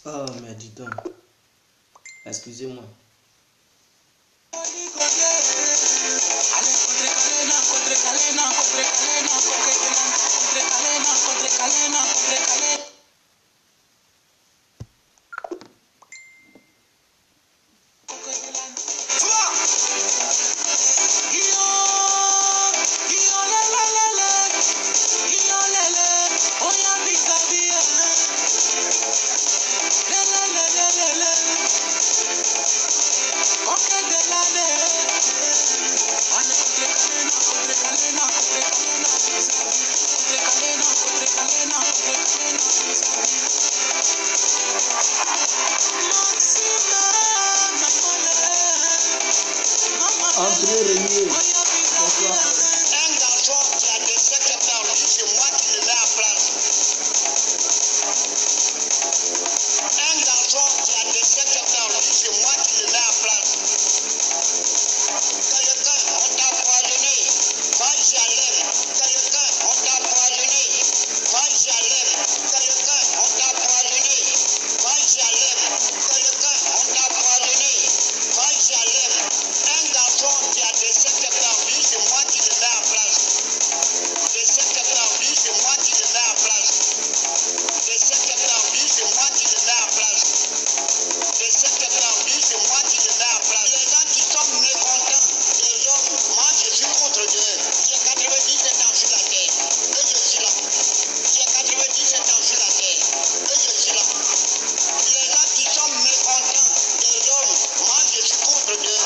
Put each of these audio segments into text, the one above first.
Oh, mais dis donc. Excusez-moi. André Renier, bonsoir. Un garçon qui a des secrets perdus, c'est moi qui le mets à place. Un garçon qui a des secrets perdus, c'est moi qui le mets à place. Quelqu'un, on t'a poisonné, moi j'allais. Quelqu'un, on t'a poisonné, moi j'allais. Quelqu'un, on t'a poisonné, moi j'allais. Quelqu'un, on t'a poisonné, moi j'allais. Un garçon qui a des secrets perdus, c'est moi qui le mets à place. Des secrets perdus, c'est moi qui le mets à place. Des secrets perdus, c'est moi qui le mets à place. Des secrets perdus, c'est moi qui le mets à place. Les gens qui sont mécontents des hommes, moi je suis contre Dieu. J'ai 97 ans sur la terre et je suis là. J'ai 97 ans sur la terre et je suis là. Les gens qui sont mécontents des hommes, moi je suis contre Dieu.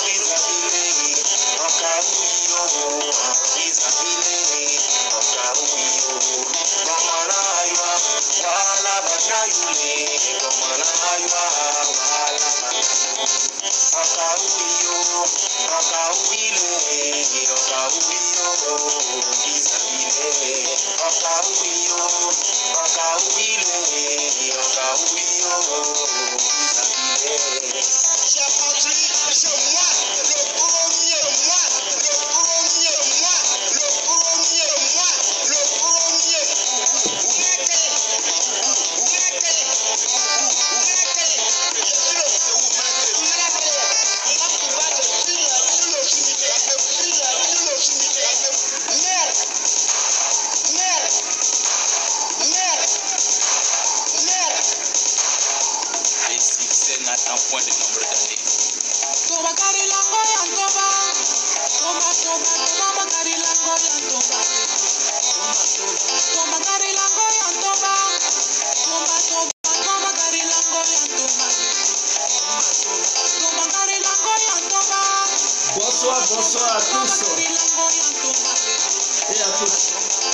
Bonsoir à tous et à toutes.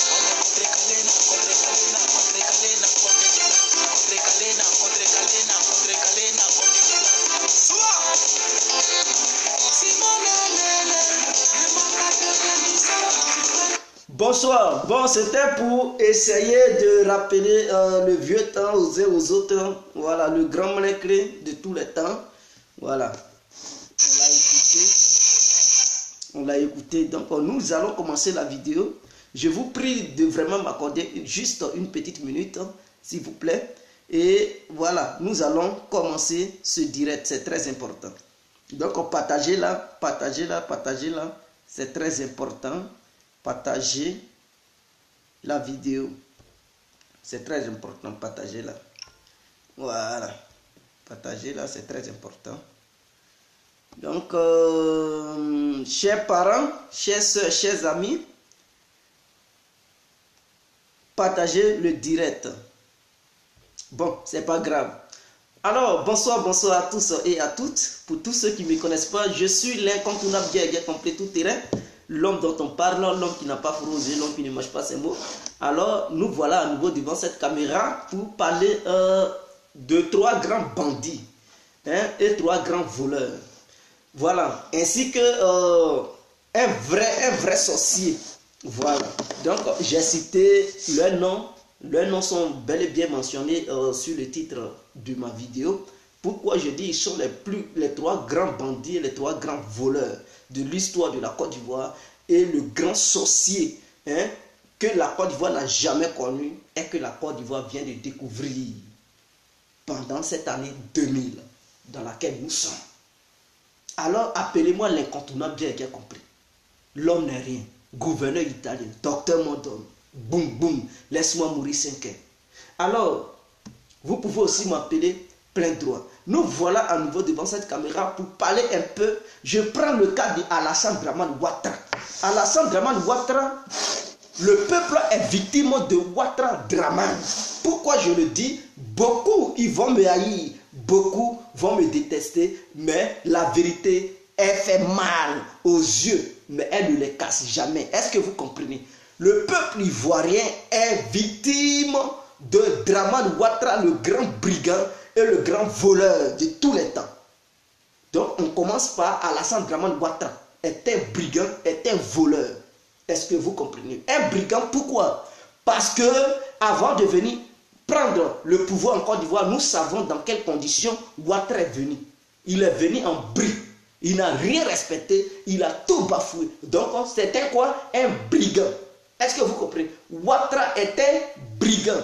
Bonsoir. Bon, c'était pour essayer de rappeler le vieux temps aux uns aux autres. Voilà, le grand clé de tous les temps. Voilà. On l'a écouté. Donc, nous allons commencer la vidéo. Je vous prie de vraiment m'accorder juste une petite minute, s'il vous plaît. Et voilà, nous allons commencer ce direct. C'est très important. Donc, partagez-la, partagez-la, partagez-la. C'est très important. Partagez la vidéo. C'est très important. Partagez-la. Voilà. Partagez-la, c'est très important. Donc, chers parents, chers soeurs, chers amis, partagez le direct. Bon, c'est pas grave. Alors, bonsoir à tous et à toutes. Pour tous ceux qui ne me connaissent pas, je suis l'incontournable guerrier complet tout terrain. L'homme dont on parle, l'homme qui n'a pas frosé, l'homme qui ne mange pas ses mots. Alors, nous voilà à nouveau devant cette caméra pour parler de 3 grands bandits et 3 grands voleurs. Voilà, ainsi que un vrai sorcier. Voilà, donc j'ai cité leurs noms. Leurs noms sont bel et bien mentionnés sur le titre de ma vidéo. Pourquoi je dis ils sont les 3 grands bandits, les 3 grands voleurs de l'histoire de la Côte d'Ivoire et le grand sorcier que la Côte d'Ivoire n'a jamais connu et que la Côte d'Ivoire vient de découvrir. pendant cette année 2000 dans laquelle nous sommes. Alors appelez-moi l'incontournable bien compris. L'homme n'est rien. Gouverneur italien, docteur Mondone, boum boum, laisse-moi mourir 5 heures. Alors, vous pouvez aussi m'appeler plein droit. Nous voilà à nouveau devant cette caméra pour parler un peu. Je prends le cas d'Alassane Dramane Ouattara. Alassane Dramane Ouattara, le peuple est victime de Ouattara Dramane. Pourquoi je le dis? Beaucoup ils vont me haïr, beaucoup vont me détester, mais la vérité, elle fait mal aux yeux, mais elle ne les casse jamais. Est-ce que vous comprenez? Le peuple ivoirien est victime de Dramane Ouattara, le grand brigand et le grand voleur de tous les temps. Donc on commence par Alassane Dramane Ouattara est un brigand, est un voleur. Est-ce que vous comprenez? Un brigand, pourquoi? Parce que avant de venir prendre le pouvoir en Côte d'Ivoire, nous savons dans quelles conditions Ouattara est venu. Il est venu en bris. Il n'a rien respecté, il a tout bafoué. Donc c'était quoi? Un brigand. Est-ce que vous comprenez? Ouattara était brigand.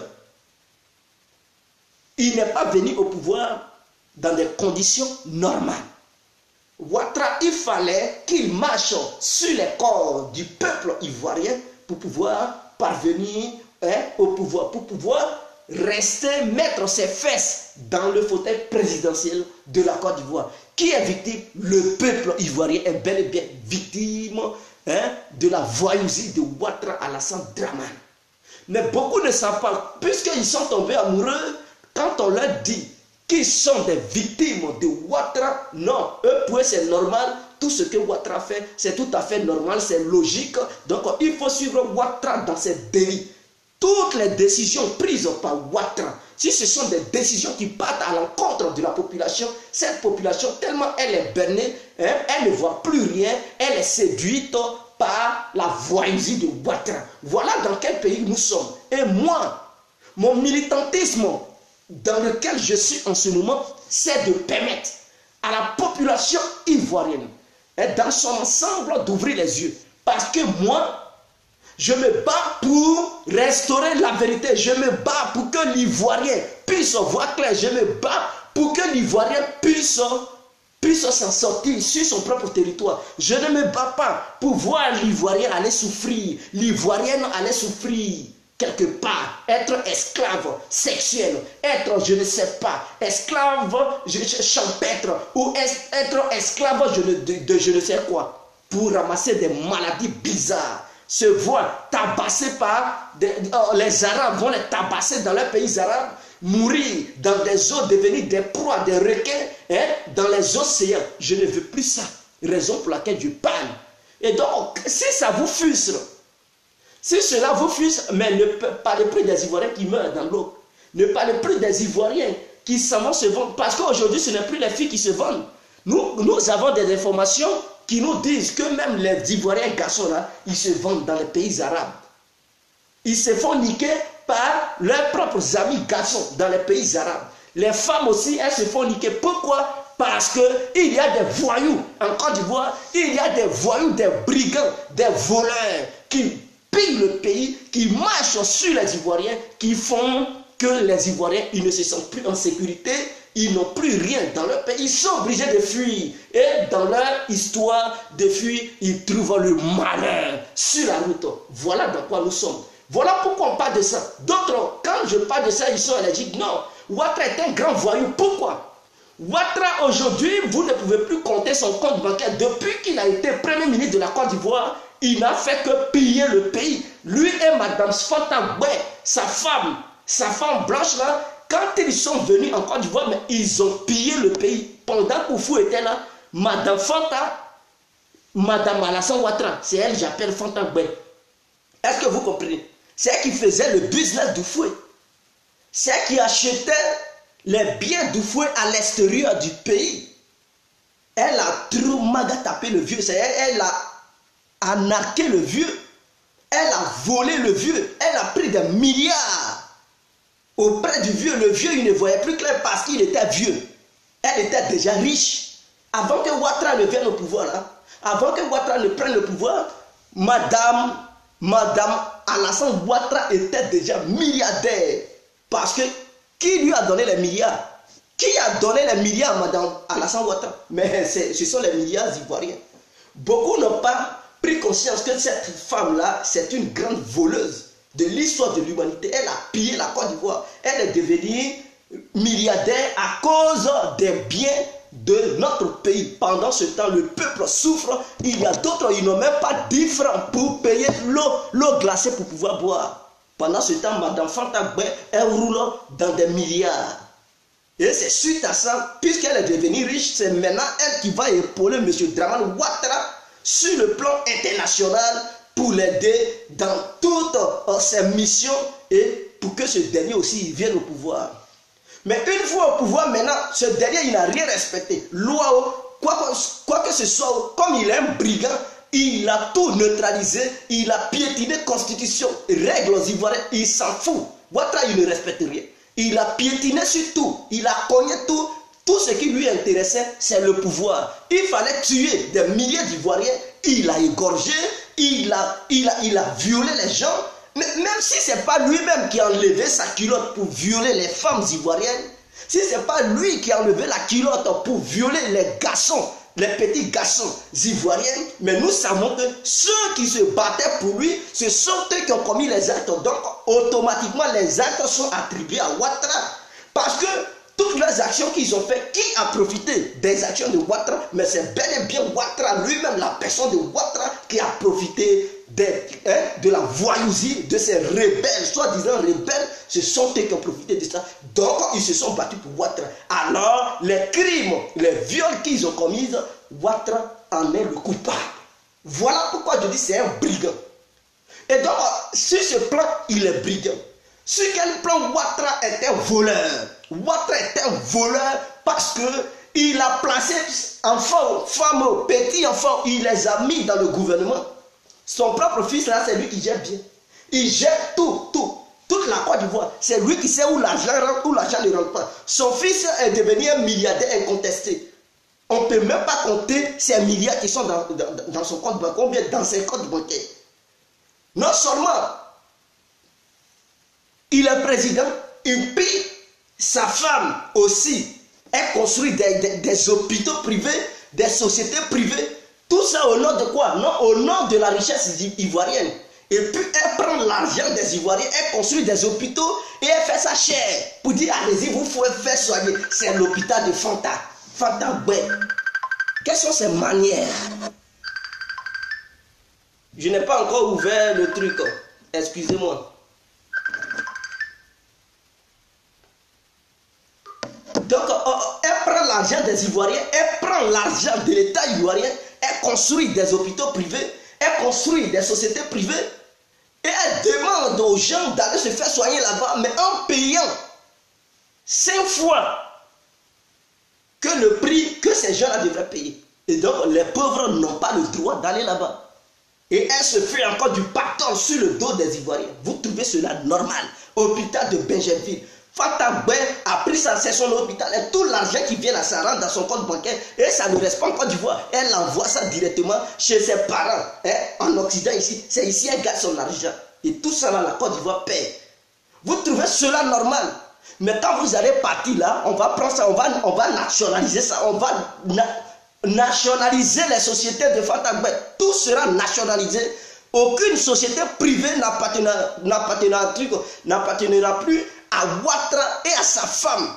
Il n'est pas venu au pouvoir dans des conditions normales. Ouattara, il fallait qu'il marche sur les corps du peuple ivoirien pour pouvoir parvenir au pouvoir, pour pouvoir rester, mettre ses fesses dans le fauteuil présidentiel de la Côte d'Ivoire. Qui est victime? Le peuple ivoirien est bel et bien victime de la voyousie de Ouattara Alassane Dramane. Mais beaucoup ne savent pas, puisqu'ils sont tombés amoureux, quand on leur dit qu'ils sont des victimes de Ouattara, non, eux, pour eux, c'est normal. Tout ce que Ouattara fait, c'est tout à fait normal, c'est logique. Donc, il faut suivre Ouattara dans ses délits. Toutes les décisions prises par Ouattara, si ce sont des décisions qui partent à l'encontre de la population, cette population, tellement elle est bernée, elle ne voit plus rien, elle est séduite par la voyousie de Ouattara. Voilà dans quel pays nous sommes. Et moi, mon militantisme dans lequel je suis en ce moment, c'est de permettre à la population ivoirienne, dans son ensemble, d'ouvrir les yeux. Parce que moi, je me bats pour restaurer la vérité. Je me bats pour que l'Ivoirien puisse voir clair. Je me bats pour que l'Ivoirien puisse s'en sortir sur son propre territoire. Je ne me bats pas pour voir l'Ivoirien aller souffrir. L'Ivoirienne aller souffrir quelque part. Être esclave sexuel. Être, je ne sais pas, esclave champêtre. Ou être esclave de je ne sais quoi. Pour ramasser des maladies bizarres. Se voir tabassés par les Arabes, vont les tabasser dans leurs pays arabes, mourir dans des eaux, devenir des proies, des requins, dans les océans. Je ne veux plus ça. Raison pour laquelle je parle. Et donc, si ça vous frustre, si cela vous frustre, mais ne parlez plus des Ivoiriens qui meurent dans l'eau. Ne parlez plus des Ivoiriens qui s'en vont se vendre. Parce qu'aujourd'hui, ce n'est plus les filles qui se vendent. Nous avons des informations qui nous disent que même les Ivoiriens garçons là, ils se vendent dans les pays arabes. Ils se font niquer par leurs propres amis garçons dans les pays arabes. Les femmes aussi, elles se font niquer. Pourquoi? Parce qu'il y a des voyous en Côte d'Ivoire, il y a des voyous, des brigands, des voleurs qui pillent le pays, qui marchent sur les Ivoiriens, qui font que les Ivoiriens ils ne se sentent plus en sécurité. Ils n'ont plus rien dans leur pays. Ils sont obligés de fuir. Et dans leur histoire de fuir, ils trouvent le malheur sur la route. Voilà dans quoi nous sommes. Voilà pourquoi on parle de ça. D'autres, quand je parle de ça, ils sont allergiques. Non, Ouattara est un grand voyou. Pourquoi? Ouattara, aujourd'hui, vous ne pouvez plus compter son compte bancaire. Depuis qu'il a été Premier ministre de la Côte d'Ivoire, il n'a fait que piller le pays. Lui et Madame Fanta Gbé, sa femme blanche là, quand ils sont venus en Côte d'Ivoire, mais ils ont pillé le pays. Pendant qu'Oufou était là, Madame Fanta, Madame Alassane Ouattara, c'est elle, j'appelle Fanta Gbé. Est-ce que vous comprenez? C'est elle qui faisait le business d'Oufou. C'est elle qui achetait les biens d'Oufou à l'extérieur du pays. Elle a trop tapé le vieux. C'est elle, elle a anarqué le vieux. Elle a volé le vieux. Elle a pris des milliards auprès du vieux. Le vieux, il ne voyait plus clair parce qu'il était vieux. Elle était déjà riche. Avant que Ouattara ne vienne au pouvoir, là, avant que Ouattara ne prenne le pouvoir, Madame Alassane Ouattara était déjà milliardaire. Parce que qui lui a donné les milliards? Qui a donné les milliards à Madame Alassane Ouattara? Mais ce sont les milliards ivoiriens. Beaucoup n'ont pas pris conscience que cette femme-là, c'est une grande voleuse de l'histoire de l'humanité. Elle a pillé la Côte d'Ivoire. Elle est devenue milliardaire à cause des biens de notre pays. Pendant ce temps, le peuple souffre. Il y a d'autres, ils n'ont même pas 10 francs pour payer l'eau glacée pour pouvoir boire. Pendant ce temps, Madame Fanta Gbé, elle roule dans des milliards. Et c'est suite à ça, puisqu'elle est devenue riche, c'est maintenant elle qui va épauler M. Dramane Ouattara sur le plan international pour l'aider dans toutes ses missions et pour que ce dernier aussi vienne au pouvoir. Mais une fois au pouvoir, maintenant, ce dernier, il n'a rien respecté. Loi, quoi que ce soit, comme il est un brigand, il a tout neutralisé, il a piétiné la constitution, règles ivoiriennes, il s'en fout. Ouattara, il ne respecte rien. Il a piétiné sur tout, il a cogné tout. Tout ce qui lui intéressait, c'est le pouvoir. Il fallait tuer des milliers d'Ivoiriens. Il a égorgé, il a violé les gens. Mais même si ce n'est pas lui-même qui a enlevé sa culotte pour violer les femmes ivoiriennes, si ce n'est pas lui qui a enlevé la culotte pour violer les garçons, les petits garçons ivoiriens, mais nous savons que ceux qui se battaient pour lui, ce sont eux qui ont commis les actes. Donc, automatiquement, les actes sont attribués à Ouattara. Parce que toutes les actions qu'ils ont faites, qui a profité des actions de Ouattara? Mais c'est bel et bien Ouattara lui-même, la personne de Ouattara, qui a profité de la voyousie de ces rebelles, soi-disant rebelles. Ce sont eux qui ont profité de ça. Donc, ils se sont battus pour Ouattara. Alors, les crimes, les viols qu'ils ont commis, Ouattara en est le coupable. Voilà pourquoi je dis c'est un brigand. Et donc, sur ce plan, il est brigand. Sur quel plan Ouattara était un voleur? Ouattara était un voleur parce qu'il a placé enfants, femmes, petits enfants, il les a mis dans le gouvernement. Son propre fils, là, c'est lui qui gère bien. Il gère tout. Toute la Côte d'Ivoire. C'est lui qui sait où l'argent rentre, où l'argent ne rentre pas. Son fils est devenu un milliardaire incontesté. On ne peut même pas compter ces milliards qui sont dans son compte bancaire, combien dans ses comptes bancaires. Non seulement il est président, il paye sa femme aussi. Elle construit des hôpitaux privés, des sociétés privées. Tout ça au nom de quoi? Non, au nom de la richesse ivoirienne. Et puis elle prend l'argent des Ivoiriens, elle construit des hôpitaux et elle fait ça cher. Pour dire, allez-y, vous pouvez faire soigner. C'est l'hôpital de Fanta Gbé. Quelles sont ses manières? Je n'ai pas encore ouvert le truc. Excusez-moi. Donc, elle prend l'argent des Ivoiriens, elle prend l'argent de l'État ivoirien, elle construit des hôpitaux privés, elle construit des sociétés privées, et elle demande aux gens d'aller se faire soigner là-bas, mais en payant 5 fois que le prix que ces gens-là devraient payer. Et donc, les pauvres n'ont pas le droit d'aller là-bas. Et elle se fait encore du pactole sur le dos des Ivoiriens. Vous trouvez cela normal? Hôpital de Benjerville. Fanta Gbé a pris ça, c'est son hôpital et tout l'argent qui vient là, ça rentre dans son compte bancaire et ça ne reste pas en Côte d'Ivoire. Elle envoie ça directement chez ses parents en Occident ici. C'est ici qu'elle garde son argent. Et tout ça là, la Côte d'Ivoire paie. Vous trouvez cela normal? Mais quand vous allez partir là, on va prendre ça, on va nationaliser ça, on va nationaliser les sociétés de Fanta Gbé. Tout sera nationalisé. Aucune société privée n'appartiendra plus à Ouattara et à sa femme.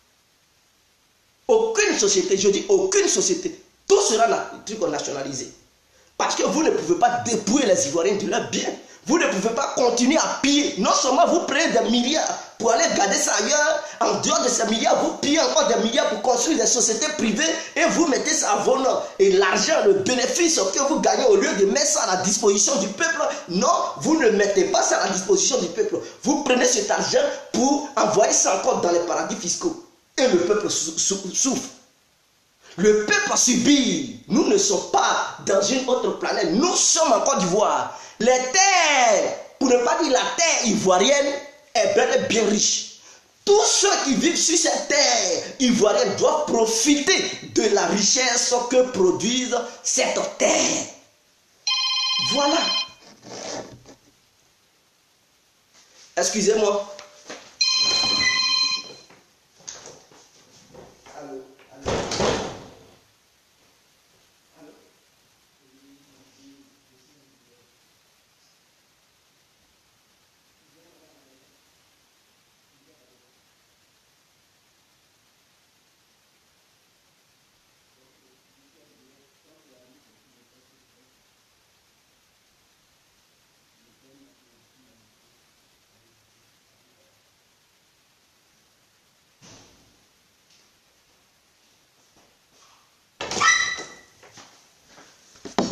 Aucune société, je dis aucune société. Tout sera nationalisé. Parce que vous ne pouvez pas dépouiller les Ivoiriens de leurs biens. Vous ne pouvez pas continuer à piller. Non seulement vous prenez des milliards pour aller garder ça ailleurs, en dehors de ces milliards, vous pillez encore des milliards pour construire des sociétés privées et vous mettez ça à vos noms. Et l'argent, le bénéfice que vous gagnez, au lieu de mettre ça à la disposition du peuple, non, vous ne mettez pas ça à la disposition du peuple. Vous prenez cet argent pour envoyer ça encore dans les paradis fiscaux. Et le peuple souffre. Le peuple subit. Nous ne sommes pas dans une autre planète. Nous sommes en Côte d'Ivoire. Les terres, pour ne pas dire la terre ivoirienne, est bel et bien riche. Tous ceux qui vivent sur cette terre ivoirienne doivent profiter de la richesse que produisent cette terre. Voilà.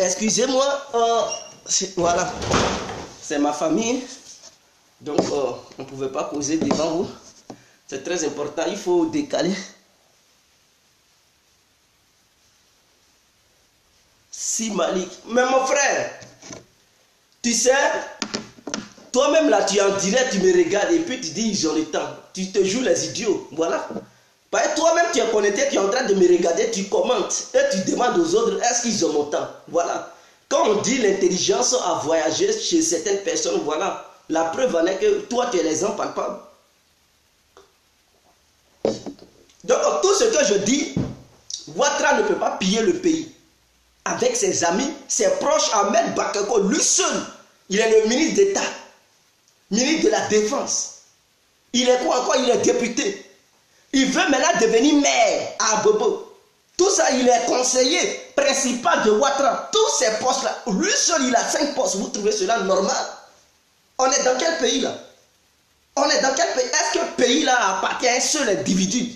excusez-moi, voilà, c'est ma famille, donc on ne pouvait pas causer devant vous. C'est très important, il faut décaler. Si Malik, mais mon frère, tu sais, toi-même là, tu es en direct, tu me regardes et puis tu dis ils ont le temps. Tu te joues les idiots, voilà. Toi-même, tu es connecté, tu es en train de me regarder, tu commentes et tu demandes aux autres, est-ce qu'ils ont mon temps? Voilà. Quand on dit l'intelligence à voyager chez certaines personnes, voilà. La preuve en est que toi, tu es l'exemple palpable. Donc, tout ce que je dis, Ouattara ne peut pas piller le pays. Avec ses amis, ses proches, Ahmed Bakako, lui seul, il est le ministre d'État, ministre de la Défense. Il est quoi encore? Il est député. Il veut maintenant devenir maire à Bobo. Tout ça, il est conseiller principal de Ouattara. Tous ces postes-là, lui seul, il a 5 postes. Vous trouvez cela normal? On est dans quel pays là? On est dans quel pays? Est-ce que le pays là appartient à un seul individu?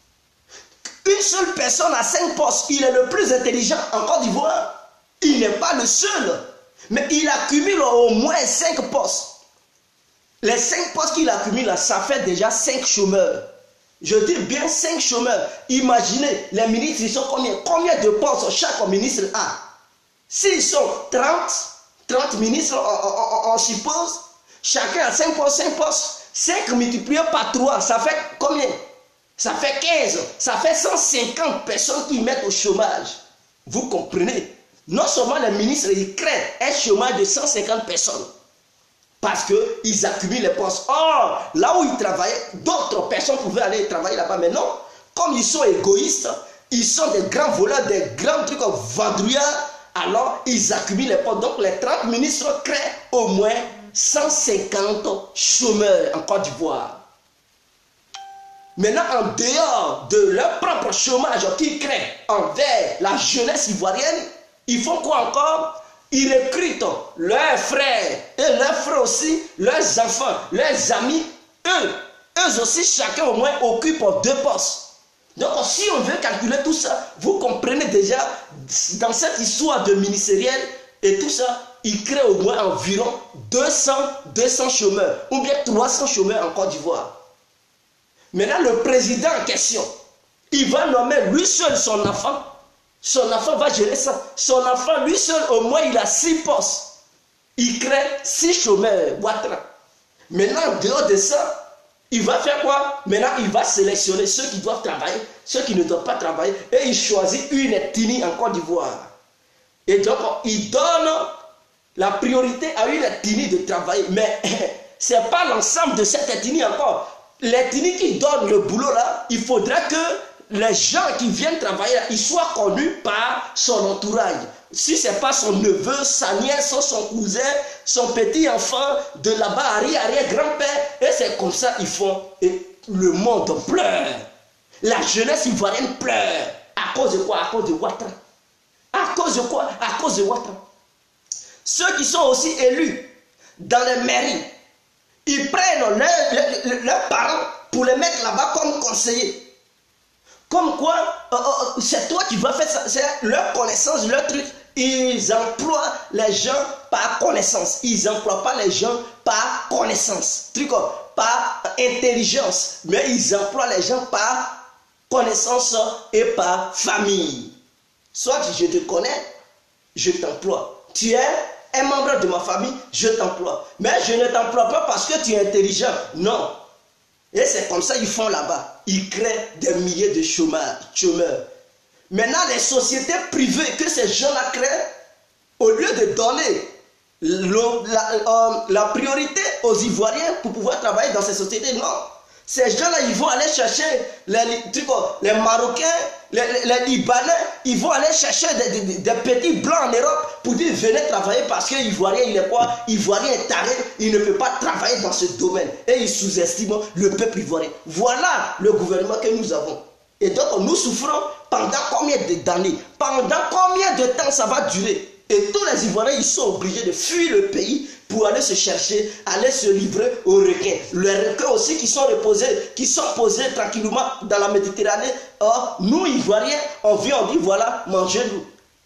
Une seule personne a 5 postes. Il est le plus intelligent en Côte d'Ivoire. Il n'est pas le seul. Mais il accumule au moins 5 postes. Les 5 postes qu'il accumule, ça fait déjà 5 chômeurs. Je dis bien 5 chômeurs. Imaginez, les ministres, ils sont combien? Combien de postes chaque ministre a? S'ils sont 30 ministres, on suppose, chacun a 5 postes, 5 postes. 5 multiplié par 3, ça fait combien? Ça fait 15, ça fait 150 personnes qui mettent au chômage. Vous comprenez? Non seulement les ministres, ils créent un chômage de 150 personnes. Parce qu'ils accumulent les postes. Or, là où ils travaillaient, d'autres personnes pouvaient aller travailler là-bas. Mais non, comme ils sont égoïstes, ils sont des grands voleurs, des grands trucs vendrouillards, alors ils accumulent les postes. Donc les 30 ministres créent au moins 150 chômeurs en Côte d'Ivoire. Maintenant, en dehors de leur propre chômage qu'ils créent envers la jeunesse ivoirienne, ils font quoi encore? Ils recrutent leurs frères et leurs frères aussi, leurs enfants, leurs amis. Eux aussi, chacun au moins occupe 2 postes. Donc, si on veut calculer tout ça, vous comprenez déjà, dans cette histoire de ministériel et tout ça, ils créent au moins environ 200 chômeurs, ou bien 300 chômeurs en Côte d'Ivoire. Maintenant, le président en question, il va nommer lui seul son enfant. Son enfant va gérer ça. Son enfant, lui seul, au moins, il a 6 postes. Il crée 6 chômeurs, Ouattara. Maintenant, en dehors de ça, il va faire quoi? Maintenant, il va sélectionner ceux qui doivent travailler, ceux qui ne doivent pas travailler, et il choisit une ethnie en Côte d'Ivoire. Et donc, il donne la priorité à une ethnie de travailler. Mais ce n'est pas l'ensemble de cette ethnie encore. L'ethnie qui donne le boulot là, il faudra que les gens qui viennent travailler là, ils soient connus par son entourage. Si ce n'est pas son neveu, sa nièce, son cousin, son petit enfant, de là-bas, arrière-grand-père, et c'est comme ça qu'ils font. Et le monde pleure. La jeunesse ivoirienne pleure. À cause de quoi? À cause de Ouattara. À cause de quoi? À cause de Ouattara. Ceux qui sont aussi élus dans les mairies, ils prennent leurs parents pour les mettre là-bas comme conseillers. Comme quoi, c'est toi qui vas faire ça. C'est leur connaissance, leur truc. Ils emploient les gens par connaissance. Ils n'emploient pas les gens par connaissance. Truc, par intelligence. Mais ils emploient les gens par connaissance et par famille. Soit je te connais, je t'emploie. Tu es un membre de ma famille, je t'emploie. Mais je ne t'emploie pas parce que tu es intelligent. Non. Et c'est comme ça qu'ils font là-bas. Ils créent des milliers de chômeurs. Maintenant, les sociétés privées que ces gens-là créent, au lieu de donner la priorité aux Ivoiriens pour pouvoir travailler dans ces sociétés, non. Ces gens-là, ils vont aller chercher les Marocains, les Libanais, ils vont aller chercher des petits blancs en Europe pour dire venez travailler parce que l'Ivoirien, il est quoi? L'Ivoirien est taré, il ne peut pas travailler dans ce domaine. Et ils sous-estiment le peuple ivoirien. Voilà le gouvernement que nous avons. Et donc nous souffrons pendant combien d'années? Pendant combien de temps ça va durer? Et tous les Ivoiriens, ils sont obligés de fuir le pays pour aller se chercher, aller se livrer aux requins. Les requins aussi qui sont posés tranquillement dans la Méditerranée. Or, nous, Ivoiriens, on vient, on dit, voilà, mangez-nous.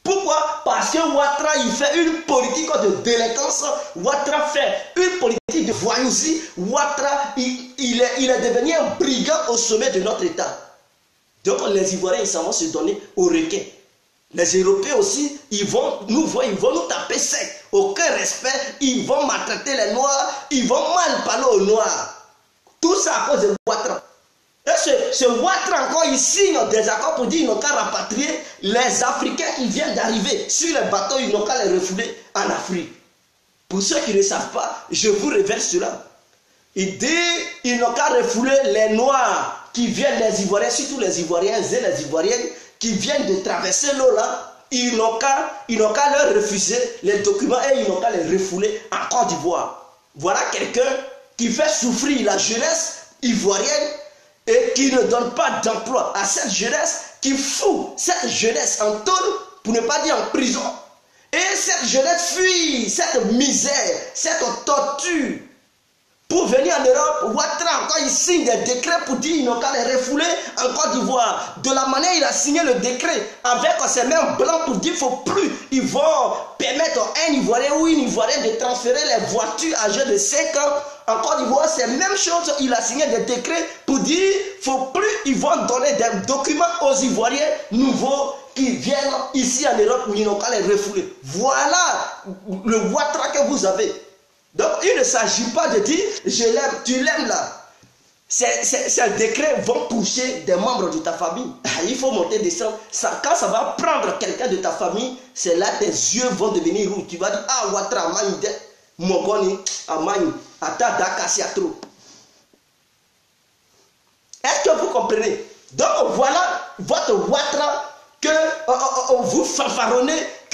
Pourquoi? Parce que Ouattara, il fait une politique de délinquance. Ouattara fait une politique de voyousie. Ouattara, il est devenu un brigand au sommet de notre État. Donc les Ivoiriens, ils s'en vont se donner au requin. Les Européens aussi, ils vont nous voir, ils vont nous taper sec. Aucun respect, ils vont maltraiter les Noirs, ils vont mal parler aux Noirs. Tout ça à cause de Ouattara. Et ce Ouattara encore, il signe des accords pour dire qu'ils n'ont qu'à rapatrier les Africains qui viennent d'arriver sur les bateaux, ils n'ont qu'à les refouler en Afrique. Pour ceux qui ne savent pas, je vous révèle cela. Il dit qu'ils n'ont qu'à refouler les Noirs qui viennent, les Ivoiriens, surtout les Ivoiriens et les Ivoiriennes qui viennent de traverser l'eau là. Ils n'ont qu'à leur refuser les documents et ils n'ont qu'à les refouler en Côte d'Ivoire. Voilà quelqu'un qui fait souffrir la jeunesse ivoirienne et qui ne donne pas d'emploi à cette jeunesse, qui fout cette jeunesse en tôle, pour ne pas dire en prison. Et cette jeunesse fuit cette misère, cette torture. Pour venir en Europe, Ouattara encore il signe des décrets pour dire qu'ils n'ont qu'à les refouler en Côte d'Ivoire. De la manière il a signé le décret avec ses mains blanches pour dire qu'il ne faut plus. Ils vont permettre à un Ivoirien ou une Ivoirienne de transférer les voitures âgées de 5 ans en Côte d'Ivoire. C'est la même chose, il a signé des décrets pour dire qu'il ne faut plus. Ils vont donner des documents aux Ivoiriens nouveaux qui viennent ici en Europe où ils n'ont qu'à les refouler. Voilà le Ouattara que vous avez. Donc il ne s'agit pas de dire je l'aime, tu l'aimes là. Ces décrets vont toucher des membres de ta famille. Il faut monter, descendre. Quand ça va prendre quelqu'un de ta famille, c'est là tes yeux vont devenir rouges. Tu vas dire ah Ouattara Amani, Mogoni, Amani, Ata Dakasi Atro. Est-ce que vous comprenez? Donc voilà votre Ouattara que vous fanfaronnez, que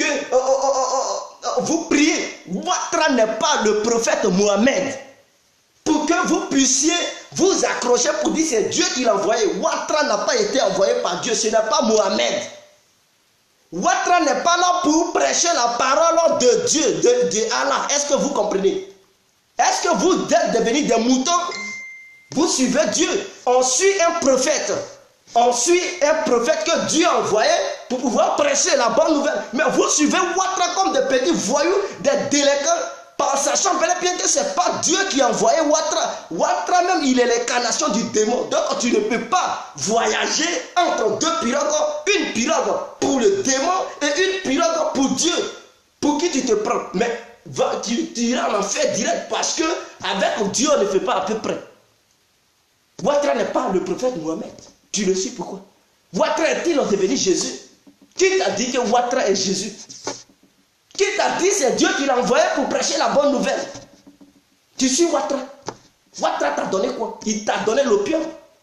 vous priez. Ouattara n'est pas le prophète Mohamed. Pour que vous puissiez vous accrocher pour dire c'est Dieu qui l'a envoyé. Ouattara n'a pas été envoyé par Dieu, ce n'est pas Mohamed. Ouattara n'est pas là pour prêcher la parole de Dieu, de Allah. Est-ce que vous comprenez? Est-ce que vous êtes devenus des moutons? Vous suivez Dieu. On suit un prophète. On suit un prophète que Dieu a envoyé pour pouvoir prêcher la bonne nouvelle. Mais vous suivez Ouattara comme des petits voyous, des délinquants, en sachant bien que ce n'est pas Dieu qui a envoyé Ouattara. Ouattara même, il est l'incarnation du démon. Donc tu ne peux pas voyager entre deux pirogues, une pirogue pour le démon et une pirogue pour Dieu. Pour qui tu te prends? Mais tu iras en enfer direct parce que avec Dieu on ne fait pas à peu près. Ouattara n'est pas le prophète Mohamed. Tu le sais pourquoi? Ouattara est-il devenu Jésus? Qui t'a dit que Ouattara est Jésus? Qui t'a dit c'est Dieu qui l'a envoyé pour prêcher la bonne nouvelle? Tu suis Ouattara. Ouattara t'a donné quoi? Il t'a donné l'opium.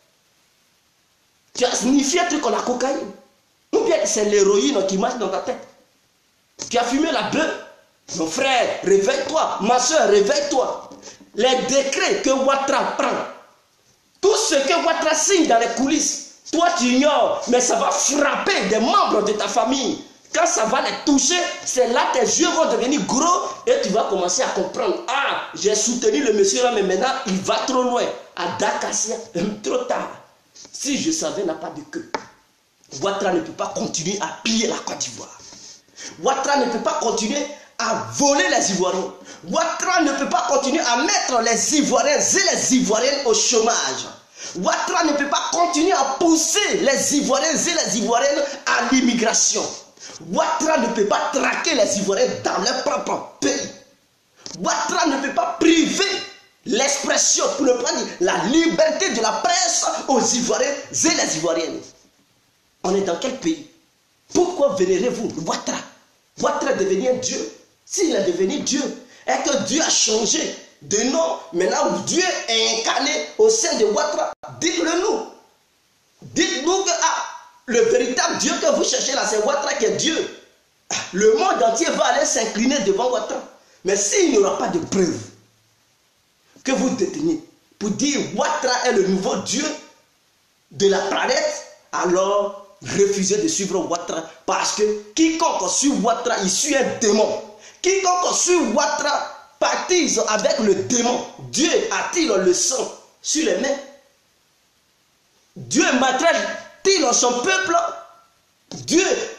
Tu as signifié un truc comme la cocaïne. Ou bien c'est l'héroïne qui marche dans ta tête. Tu as fumé la bœuf. Mon frère, réveille-toi. Ma soeur, réveille-toi. Les décrets que Ouattara prend, tout ce que Ouattara signe dans les coulisses, toi tu ignores, mais ça va frapper des membres de ta famille. Quand ça va les toucher, c'est là tes yeux vont devenir gros et tu vas commencer à comprendre. Ah, j'ai soutenu le monsieur là, mais maintenant il va trop loin. À Dakassia, trop tard. Si je savais, n'a pas de queue. Ouattara ne peut pas continuer à piller la Côte d'Ivoire. Ouattara ne peut pas continuer à voler les Ivoiriens. Ouattara ne peut pas continuer à mettre les Ivoiriens et les Ivoiriennes au chômage. Ouattara ne peut pas continuer à pousser les Ivoiriens et les Ivoiriennes à l'immigration. Ouattara ne peut pas traquer les Ivoiriens dans leur propre pays. Ouattara ne peut pas priver l'expression, pour ne pas dire la liberté de la presse aux Ivoiriens et les Ivoiriennes. On est dans quel pays? Pourquoi vénérez-vous Ouattara? Ouattara est devenu un Dieu. S'il est devenu Dieu, et que Dieu a changé de nom, maintenant où Dieu est incarné au sein de Ouattara, dites-le nous. Dites-nous que le véritable Dieu que vous cherchez là, c'est Ouattara qui est Dieu. Le monde entier va aller s'incliner devant Ouattara. Mais s'il n'y aura pas de preuve que vous détenez pour dire Ouattara est le nouveau Dieu de la planète, alors refusez de suivre Ouattara. Parce que quiconque suit Ouattara, il suit un démon. Quiconque suit Ouattara baptise avec le démon. Dieu a-t-il le sang sur les mains? Dieu maltraite-t-il son peuple? Dieu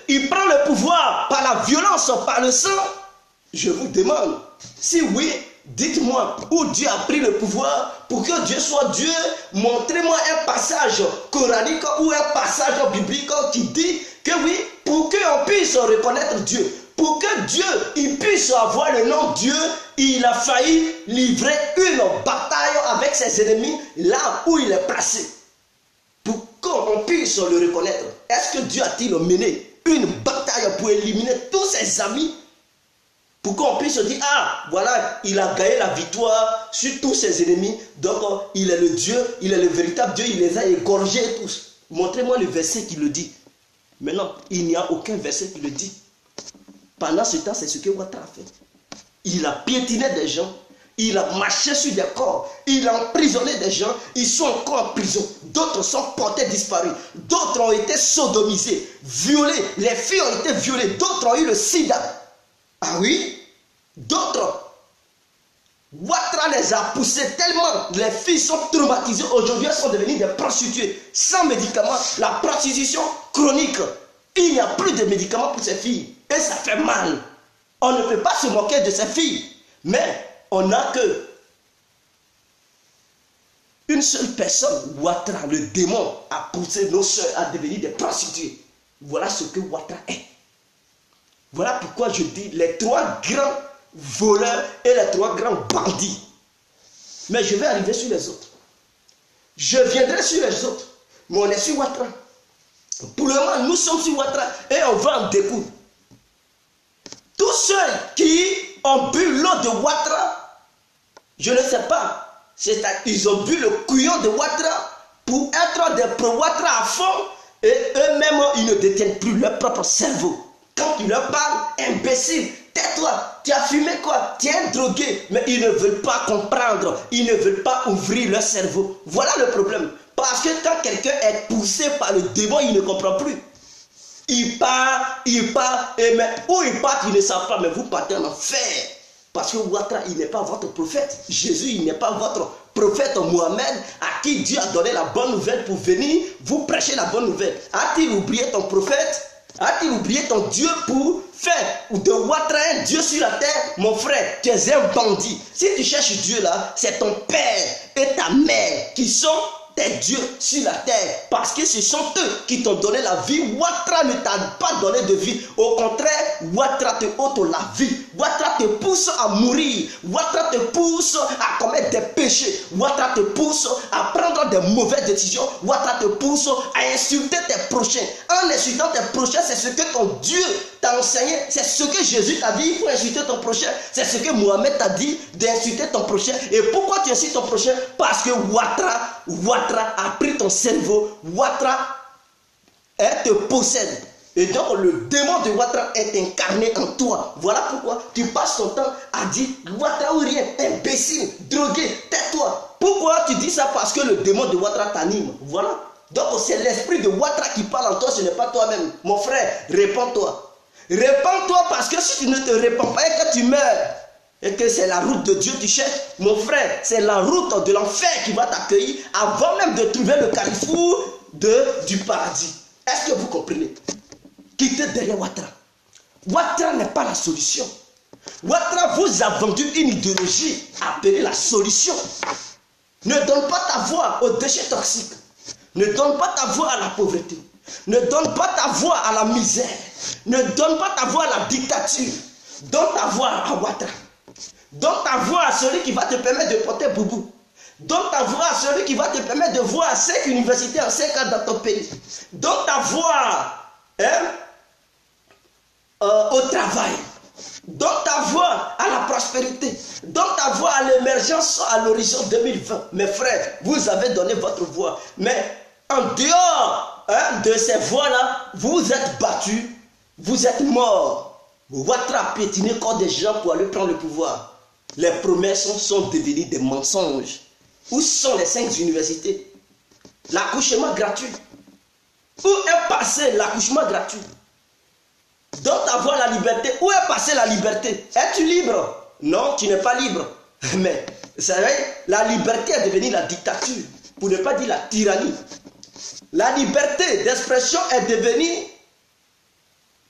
il prend le pouvoir par la violence, par le sang. Je vous demande, si oui, dites-moi où Dieu a pris le pouvoir. Pour que Dieu soit Dieu, montrez-moi un passage coranique ou un passage biblique qui dit que oui, pour qu'on puisse reconnaître Dieu, pour que Dieu il puisse avoir le nom Dieu, il a failli livrer une bataille avec ses ennemis là où il est placé. Pour qu'on puisse le reconnaître. Est-ce que Dieu a-t-il mené une bataille pour éliminer tous ses amis? Pour qu'on puisse dire, ah, voilà, il a gagné la victoire sur tous ses ennemis. Donc, il est le Dieu, il est le véritable Dieu, il les a égorgés tous. Montrez-moi le verset qui le dit. Maintenant, il n'y a aucun verset qui le dit. Pendant ce temps, c'est ce que Ouattara a fait. Il a piétiné des gens, il a marché sur des corps, il a emprisonné des gens, ils sont encore en prison. D'autres sont portés disparus, d'autres ont été sodomisés, violés, les filles ont été violées, d'autres ont eu le sida. Ah oui, d'autres. Ouattara les a poussés tellement, les filles sont traumatisées. Aujourd'hui, elles sont devenues des prostituées. Sans médicaments, la prostitution chronique. Il n'y a plus de médicaments pour ces filles. Et ça fait mal. On ne peut pas se moquer de ces filles. Mais on n'a que une seule personne. Ouattara, le démon, a poussé nos soeurs à devenir des prostituées. Voilà ce que Ouattara est. Voilà pourquoi je dis les trois grands voleurs et les trois grands bandits. Mais je vais arriver sur les autres. Je viendrai sur les autres. Mais on est sur Ouattara. Pour le moment, nous sommes sur Ouattara et on va en découdre. Tous ceux qui ont bu l'eau de Ouattara, je ne sais pas, ils ont bu le couillon de Ouattara pour être des pro-Ouattara à fond et eux-mêmes, ils ne détiennent plus leur propre cerveau. Quand tu leur parles, imbécile, tais-toi, tu as fumé quoi? Tu es un drogué. Mais ils ne veulent pas comprendre, ils ne veulent pas ouvrir leur cerveau. Voilà le problème. Parce que quand quelqu'un est poussé par le démon, il ne comprend plus. Il part, et mais où il part, il ne savent pas, mais vous partez en enfer. Parce que Ouattara, il n'est pas votre prophète. Jésus, il n'est pas votre prophète Mohamed, à qui Dieu a donné la bonne nouvelle pour venir vous prêcher la bonne nouvelle. A-t-il oublié ton prophète? A-t-il oublié ton Dieu pour faire de Ouattara un Dieu sur la terre? Mon frère, tu es un bandit. Si tu cherches Dieu là, c'est ton père et ta mère qui sont tes dieux sur la terre. Parce que ce sont eux qui t'ont donné la vie. Ouattara ne t'a pas donné de vie. Au contraire, Ouattara te ôte la vie. Ouattara te pousse à mourir. Ouattara te pousse à commettre des péchés. Ouattara te pousse à prendre des mauvaises décisions. Ouattara te pousse à insulter tes prochains. En insultant tes prochains, c'est ce que ton Dieu t'a enseigné. C'est ce que Jésus t'a dit. Il faut insulter ton prochain. C'est ce que Mohamed t'a dit d'insulter ton prochain. Et pourquoi tu insultes ton prochain? Parce que Ouattara a pris ton cerveau. Ouattara te possède. Et donc le démon de Ouattara est incarné en toi. Voilà pourquoi tu passes ton temps à dire Ouattara ou rien, imbécile, drogué, tais-toi. Pourquoi tu dis ça? Parce que le démon de Ouattara t'anime. Voilà. Donc c'est l'esprit de Ouattara qui parle en toi, ce n'est pas toi-même. Mon frère, répands-toi. Répands-toi parce que si tu ne te répands pas et que tu meurs, et que c'est la route de Dieu que tu cherches, mon frère, c'est la route de l'enfer qui va t'accueillir avant même de trouver le carrefour du paradis. Est-ce que vous comprenez? Quittez derrière Ouattara. Ouattara n'est pas la solution. Ouattara vous a vendu une idéologie appelée la solution. Ne donne pas ta voix aux déchets toxiques. Ne donne pas ta voix à la pauvreté. Ne donne pas ta voix à la misère. Ne donne pas ta voix à la dictature. Donne ta voix à Ouattara. Donne ta voix à celui qui va te permettre de porter boubou. Donne ta voix à celui qui va te permettre de voir 5 universités en 5 ans dans ton pays. Donne ta voix au travail. Donne ta voix à la prospérité. Donne ta voix à l'émergence à l'horizon 2020. Mes frères, vous avez donné votre voix. Mais en dehors de ces voix-là, vous êtes battus, vous êtes morts. Ouattara a piétiné le corps des gens pour aller prendre le pouvoir. Les promesses sont devenues des mensonges. Où sont les 5 universités? L'accouchement gratuit. Où est passé l'accouchement gratuit? Donne ta voix à la liberté. Où est passée la liberté? Es-tu libre? Non, tu n'es pas libre. Mais, vous savez, la liberté est devenue la dictature. Pour ne pas dire la tyrannie. La liberté d'expression est devenue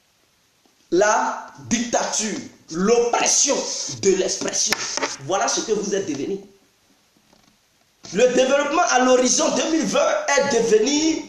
la dictature, l'oppression de l'expression. Voilà ce que vous êtes devenus. Le développement à l'horizon 2020 est devenu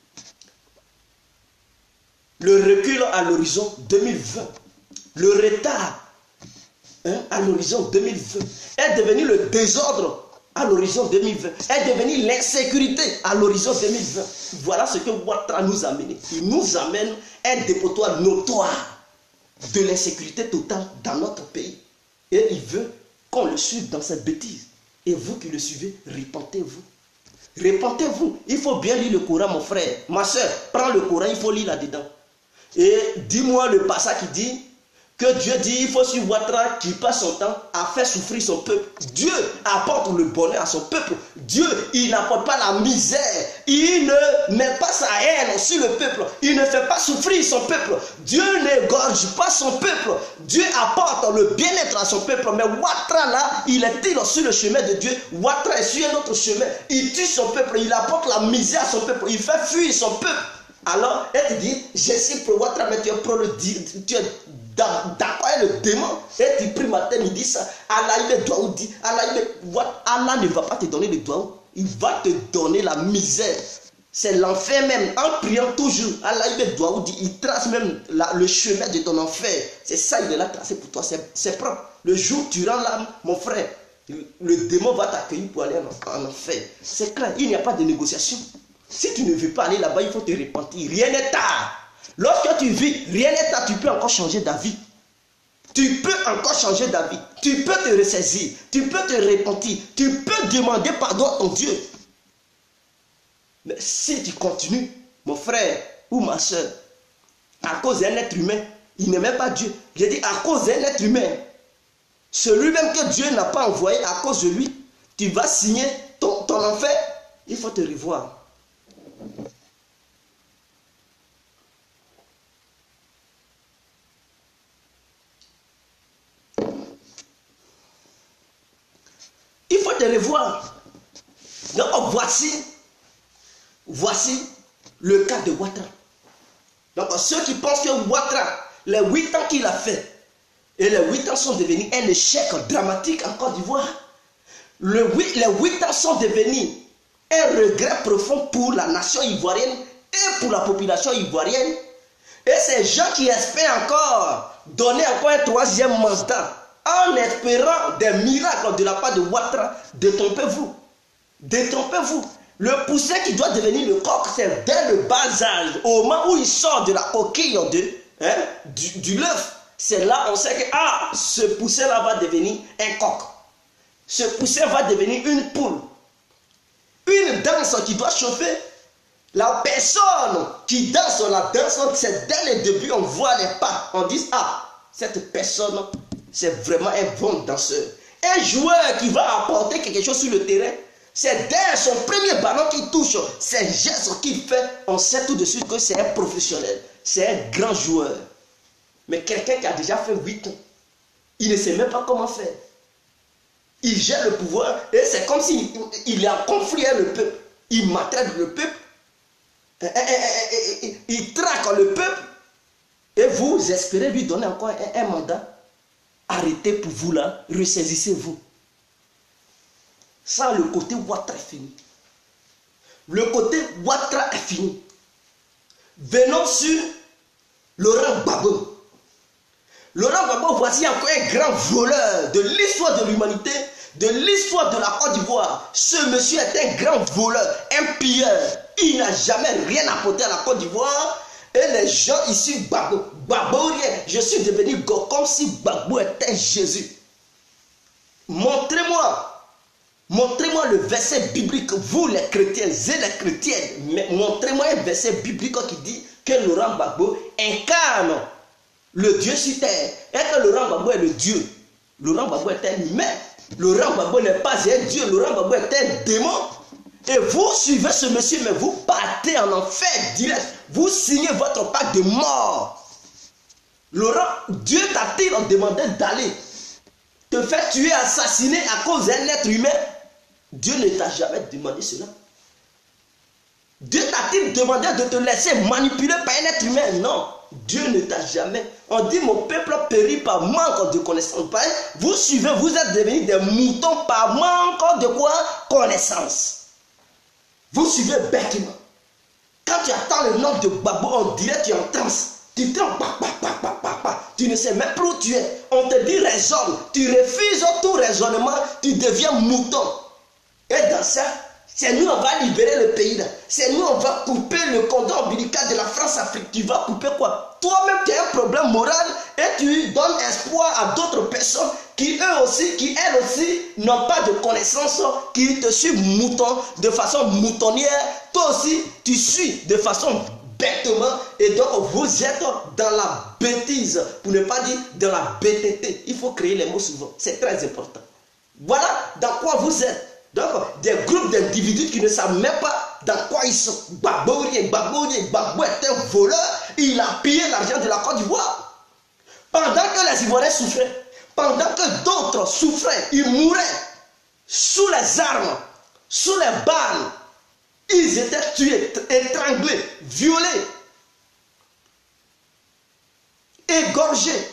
le recul à l'horizon 2020. Le retard à l'horizon 2020 est devenu le désordre à l'horizon 2020, est devenu l'insécurité à l'horizon 2020. Voilà ce que Ouattara nous a amené. Il nous amène un dépotoir notoire de l'insécurité totale dans notre pays. Et il veut qu'on le suive dans cette bêtise. Et vous qui le suivez, repentez-vous. Repentez-vous. Il faut bien lire le Coran, mon frère. Ma soeur, prends le Coran, il faut lire là-dedans. Et dis-moi le passage qui dit que Dieu dit il faut suivre Ouattara qui passe son temps à faire souffrir son peuple. Dieu apporte le bonheur à son peuple. Dieu, il n'apporte pas la misère. Il ne met pas sa haine sur le peuple. Il ne fait pas souffrir son peuple. Dieu n'égorge pas son peuple. Dieu apporte le bien-être à son peuple. Mais Ouattara là, il est sur le chemin de Dieu. Ouattara est sur un autre chemin. Il tue son peuple. Il apporte la misère à son peuple. Il fait fuir son peuple. Alors, elle te dit, je suis pour Ouattara, mais tu es pour le dire, tu es d'accord avec le démon. Et tu pries matin, il dit ça. Allah, il doit dire, Allah ne va pas te donner le doigt. Il va te donner la misère. C'est l'enfer même. En priant toujours, Allah, il doit dire, il trace même le chemin de ton enfer. C'est ça, il l'a tracé pour toi. C'est propre. Le jour où tu rends l'âme, mon frère, le démon va t'accueillir pour aller en enfer. C'est clair, il n'y a pas de négociation. Si tu ne veux pas aller là-bas, il faut te repentir. Rien n'est tard. Lorsque tu vis, rien n'est tard, tu peux encore changer d'avis. Tu peux encore changer d'avis. Tu peux te ressaisir. Tu peux te repentir. Tu peux demander pardon à ton Dieu. Mais si tu continues, mon frère ou ma soeur, à cause d'un être humain, il n'aimait pas Dieu. J'ai dit à cause d'un être humain, celui-même que Dieu n'a pas envoyé, à cause de lui, tu vas signer ton enfer. Il faut te revoir. Il faut te revoir. Donc voici le cas de Ouattara. Donc ceux qui pensent que Ouattara, les 8 ans qu'il a fait, et les 8 ans sont devenus un échec dramatique en Côte d'Ivoire. Les 8 ans sont devenus un regret profond pour la nation ivoirienne et pour la population ivoirienne. Et ces gens qui espèrent encore donner encore un 3e mandat en espérant des miracles de la part de Ouattara, détrompez-vous. Détrompez-vous. Le poussin qui doit devenir le coq, c'est dès le bas âge, au moment où il sort de la coquille du l'œuf. C'est là on sait que ce poussin-là va devenir un coq. Ce poussin va devenir une poule. Une danse qui doit chauffer. La personne qui danse la danse, c'est dès le début, on voit les pas. On dit, cette personne, c'est vraiment un bon danseur. Un joueur qui va apporter quelque chose sur le terrain, c'est dès son premier ballon qui touche, ces gestes qu'il fait, on sait tout de suite que c'est un professionnel. C'est un grand joueur. Mais quelqu'un qui a déjà fait 8 ans, il ne sait même pas comment faire. Il gère le pouvoir et c'est comme s'il est en conflit avec le peuple. Il maltraite le peuple. Il traque le peuple. Et vous espérez lui donner encore un mandat. Arrêtez pour vous là. Ressaisissez-vous. Ça, le côté Ouattara est fini. Le côté Ouattara est fini. Venons sur Laurent Gbagbo. Laurent Gbagbo, voici encore un grand voleur de l'histoire de l'humanité, de l'histoire de la Côte d'Ivoire. Ce monsieur est un grand voleur, un pilleur. Il n'a jamais rien apporté à la Côte d'Ivoire. Et les gens ici, Gbagbo rien. Je suis devenu comme si Gbagbo était Jésus. Montrez-moi le verset biblique, vous les chrétiens et les chrétiennes. Montrez-moi un verset biblique qui dit que Laurent Gbagbo incarne le Dieu sur terre, et que Laurent Gbagbo est le Dieu. Laurent Gbagbo est un humain. Laurent Gbagbo n'est pas un Dieu. Laurent Gbagbo est un démon. Et vous suivez ce monsieur, mais vous partez en enfer direct. Vous signez votre pacte de mort. Laurent, Dieu t'a-t-il demandé d'aller te faire tuer, assassiner à cause d'un être humain? Dieu ne t'a jamais demandé cela. Dieu t'a t'a-t-il demandé de te laisser manipuler par un être humain? Non. Dieu ne t'a jamais. On dit mon peuple périt par manque de connaissance. Vous suivez, vous êtes devenus des moutons par manque de quoi? Connaissance. Vous suivez bêtement. Quand tu attends le nom de Gbagbo, on dirait que tu es en transe. Tu te tu ne sais même plus où tu es. On te dit raisonne. Tu refuses tout raisonnement. Tu deviens mouton. Et dans ça, c'est nous on va libérer le pays là. C'est nous on va couper le cordon ombilical de la France-Afrique. Tu vas couper quoi? Toi-même tu as un problème moral et tu donnes espoir à d'autres personnes qui elles aussi n'ont pas de connaissances, qui te suivent mouton de façon moutonnière. Toi aussi tu suis de façon bêtement et donc vous êtes dans la bêtise, pour ne pas dire dans la bêteté. Il faut créer les mots souvent, c'est très important. Voilà dans quoi vous êtes. Donc, des groupes d'individus qui ne savent même pas dans quoi ils sont. Gbagbo est un voleur. Il a pillé l'argent de la Côte d'Ivoire. Pendant que les Ivoiriens souffraient, pendant que d'autres souffraient, ils mouraient sous les armes, sous les balles. Ils étaient tués, étranglés, violés, égorgés,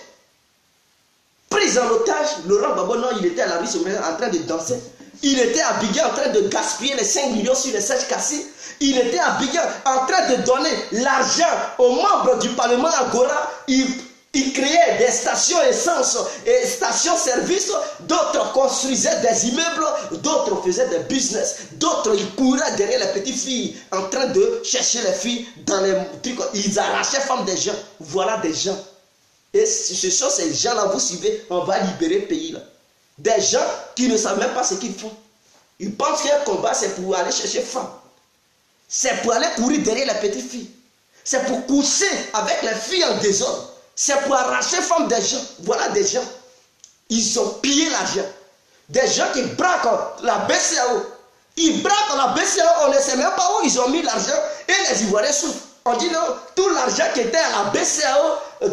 pris en otage. Laurent Gbagbo, non, il était à la rue en train de danser. Il était habillé en train de gaspiller les 5 millions sur les Serge Kassi. Il était habillé en train de donner l'argent aux membres du Parlement Agora. Il créait des stations essence et stations service. D'autres construisaient des immeubles. D'autres faisaient des business. D'autres, ils couraient derrière les petites filles en train de chercher les filles dans les trucs. Ils arrachaient les femmes des gens. Voilà des gens. Et ce sont ces gens-là, vous suivez, on va libérer le pays là. Des gens qui ne savent même pas ce qu'ils font. Ils pensent qu'un combat, c'est pour aller chercher femme. C'est pour aller courir derrière les petites filles. C'est pour coucher avec les filles en désordre. C'est pour arracher femmes des gens. Voilà des gens. Ils ont pillé l'argent. Des gens qui braquent la BCAO. Ils braquent la BCAO, on ne sait même pas où ils ont mis l'argent. Et les Ivoiriens souffrent. On dit non, tout l'argent qui était à la BCAO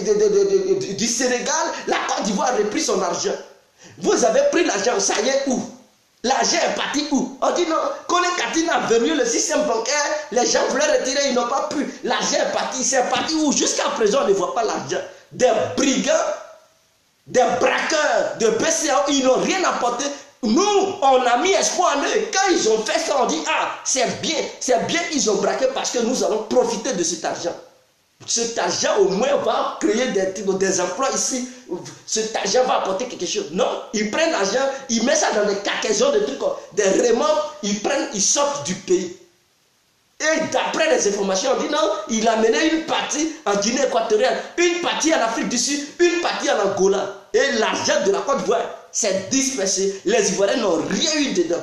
du Sénégal, la Côte d'Ivoire a repris son argent. Vous avez pris l'argent, ça y est où? L'argent est parti où? On dit non, quand les Katine a venu le système bancaire, les gens voulaient retirer, ils n'ont pas pu. L'argent est parti, c'est parti où? Jusqu'à présent, on ne voit pas l'argent. Des brigands, des braqueurs de BCAO, ils n'ont rien apporté. Nous, on a mis espoir en eux. Quand ils ont fait ça, on dit ah, c'est bien qu'ils ont braqué parce que nous allons profiter de cet argent. Cet argent au moins va créer des emplois ici. Cet argent va apporter quelque chose. Non, ils prennent l'argent, ils mettent ça dans des cargaisons, des trucs, des remords, ils sortent du pays. Et d'après les informations, on dit non, il a mené une partie en Guinée équatoriale, une partie en Afrique du Sud, une partie en Angola. Et l'argent de la Côte d'Ivoire s'est dispersé. Les Ivoiriens n'ont rien eu dedans.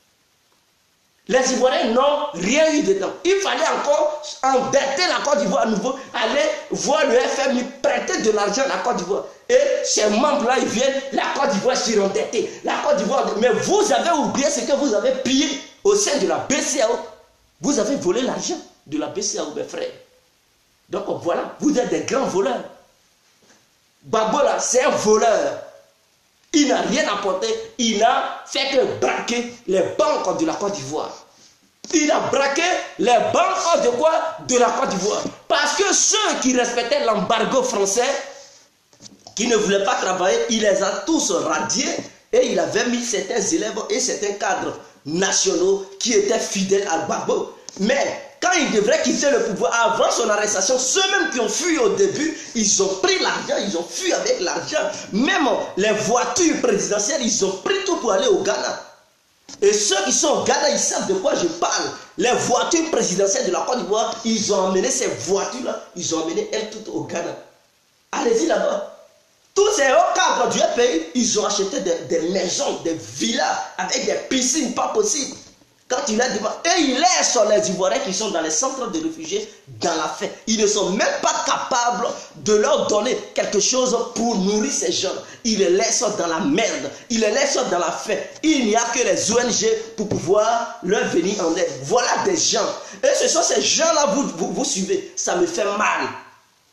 Les Ivoiriens n'ont rien eu dedans. Il fallait encore endetter la Côte d'Ivoire à nouveau, aller voir le FMI, prêter de l'argent à la Côte d'Ivoire. Et ces membres-là, ils viennent, la Côte d'Ivoire surendettée. La Côte d'Ivoire, mais vous avez oublié ce que vous avez pillé au sein de la BCAO. Vous avez volé l'argent de la BCAO, mes frères. Donc voilà, vous êtes des grands voleurs. Gbagbo là, c'est un voleur. Il n'a rien apporté. Il n'a fait que braquer les banques de la Côte d'Ivoire. Il a braqué les banques de quoi? De la Côte d'Ivoire. Parce que ceux qui respectaient l'embargo français, qui ne voulaient pas travailler, il les a tous radiés et il avait mis certains élèves et certains cadres nationaux qui étaient fidèles à Gbagbo. Mais quand il devrait quitter le pouvoir, avant son arrestation, ceux-mêmes qui ont fui au début, ils ont pris l'argent, ils ont fui avec l'argent. Même les voitures présidentielles, ils ont pris tout pour aller au Ghana. Et ceux qui sont au Ghana, ils savent de quoi je parle. Les voitures présidentielles de la Côte d'Ivoire, ils ont emmené ces voitures-là, ils ont emmené elles toutes au Ghana. Allez-y là-bas. Tous ces hauts cadres du pays, ils ont acheté des maisons, des villas avec des piscines, pas possible. Quand il a demandé, et ils laissent les Ivoiriens qui sont dans les centres de réfugiés dans la faim. Ils ne sont même pas capables de leur donner quelque chose pour nourrir ces gens. Ils les laissent dans la merde. Ils les laissent dans la faim. Il n'y a que les ONG pour pouvoir leur venir en aide. Voilà des gens. Et ce sont ces gens-là, vous suivez. Ça me fait mal.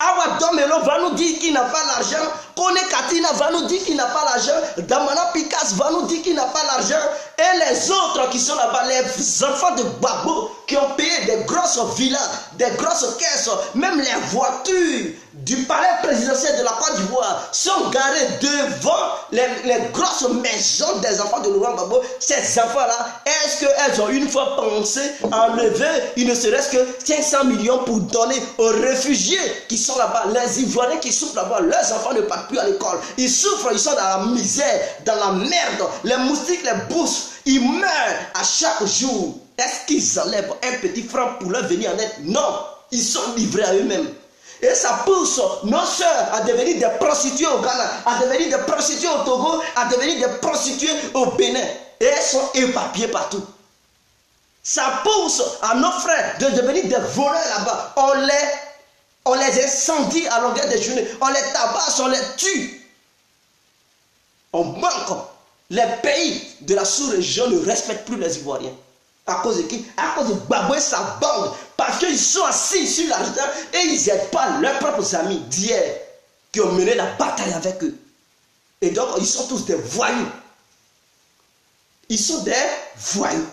Awa Domelo va nous dire qu'il n'a pas l'argent. Kone Katina va nous dire qu'il n'a pas l'argent. Damana Pikas va nous dire qu'il n'a pas l'argent. Et les autres qui sont là-bas, les enfants de Gbagbo, qui ont payé des grosses villas, des grosses caisses, même les voitures du palais présidentiel de la Côte d'Ivoire sont garées devant les grosses maisons des enfants de Laurent Gbagbo. Ces enfants-là, est-ce qu'elles ont une fois pensé à enlever, il ne serait-ce que 500 millions pour donner aux réfugiés qui sont là-bas, les Ivoiriens qui souffrent là-bas, leurs enfants ne partent plus à l'école, ils souffrent, ils sont dans la misère, dans la merde, les moustiques les bouffent, ils meurent à chaque jour. Est-ce qu'ils enlèvent un petit franc pour leur venir en aide? Non, ils sont livrés à eux-mêmes. Et ça pousse nos soeurs à devenir des prostituées au Ghana, à devenir des prostituées au Togo, à devenir des prostituées au Bénin. Et elles sont éparpillées partout. Ça pousse à nos frères de devenir des voleurs là-bas. On les incendie à longueur de journée. On les tabasse, on les tue. On manque. Les pays de la sous-région ne respectent plus les Ivoiriens. À cause de qui? À cause de Gbagbo et sa bande. Parce qu'ils sont assis sur l'argent et ils n'aident pas leurs propres amis d'hier qui ont mené la bataille avec eux. Et donc, ils sont tous des voyous. Ils sont des voyous.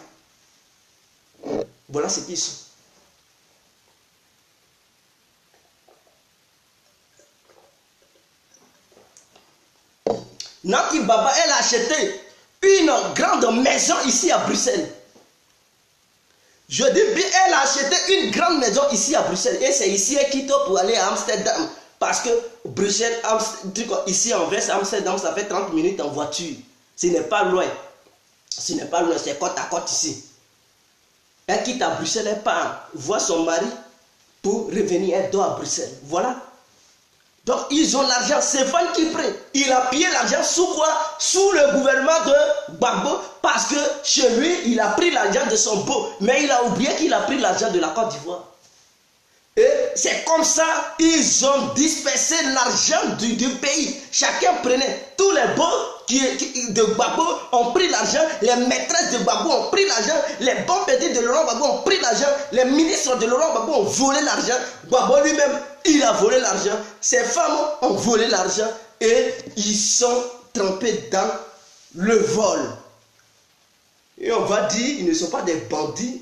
Voilà ce qu'ils sont. Nati Baba, elle a acheté une grande maison ici à Bruxelles. Je dis bien, elle a acheté une grande maison ici à Bruxelles. Et c'est ici elle quitte pour aller à Amsterdam. Parce que Bruxelles, ici en Anvers, Amsterdam, ça fait 30 minutes en voiture. Ce n'est pas loin. Ce n'est pas loin, c'est côte à côte ici. Elle quitte à Bruxelles, elle part voir son mari pour revenir, elle dort à Bruxelles. Voilà. Donc ils ont l'argent, c'est Fan qui prend. Il a pillé l'argent sous quoi? Sous le gouvernement de Gbagbo, parce que chez lui, il a pris l'argent de son beau, mais il a oublié qu'il a pris l'argent de la Côte d'Ivoire. Et c'est comme ça, ils ont dispersé l'argent du pays. Chacun prenait, tous les beaux de Gbagbo ont pris l'argent, les maîtresses de Gbagbo ont pris l'argent, les bons petits de Laurent Gbagbo ont pris l'argent, les ministres de Laurent Gbagbo ont volé l'argent, Gbagbo lui-même, il a volé l'argent, ses femmes ont volé l'argent et ils sont trempés dans le vol. Et on va dire, ils ne sont pas des bandits.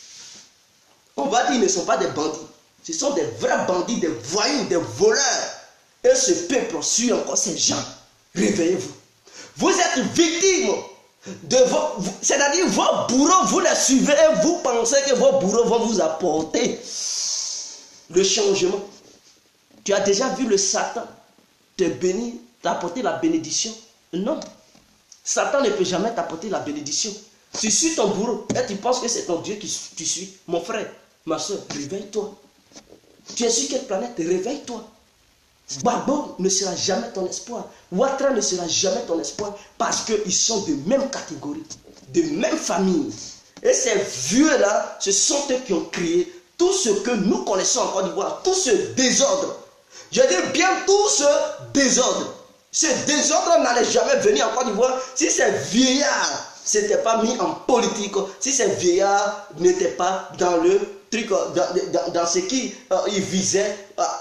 On va dire, ils ne sont pas des bandits. Ce sont des vrais bandits, des voyous, des voleurs. Et ce peuple suit encore ces gens. Réveillez-vous. Vous êtes victimes de vos... C'est-à-dire vos bourreaux, vous les suivez et vous pensez que vos bourreaux vont vous apporter le changement. Tu as déjà vu le Satan te bénir, t'apporter la bénédiction? Non. Satan ne peut jamais t'apporter la bénédiction. Tu suis ton bourreau et tu penses que c'est ton Dieu qui tu suis. Mon frère, ma soeur, réveille-toi. Tu es sur quelle planète? Réveille-toi. Gbagbo ne sera jamais ton espoir. Ouattara ne sera jamais ton espoir parce qu'ils sont de même catégorie, de même famille. Et ces vieux-là, ce sont eux qui ont créé tout ce que nous connaissons en Côte d'Ivoire, tout ce désordre. Je dis bien tout ce désordre. Ce désordre n'allait jamais venir en Côte d'Ivoire si ces vieillards ne s'étaient pas mis en politique, si ces vieillards n'étaient pas dans le truc, dans ce qu'ils visaient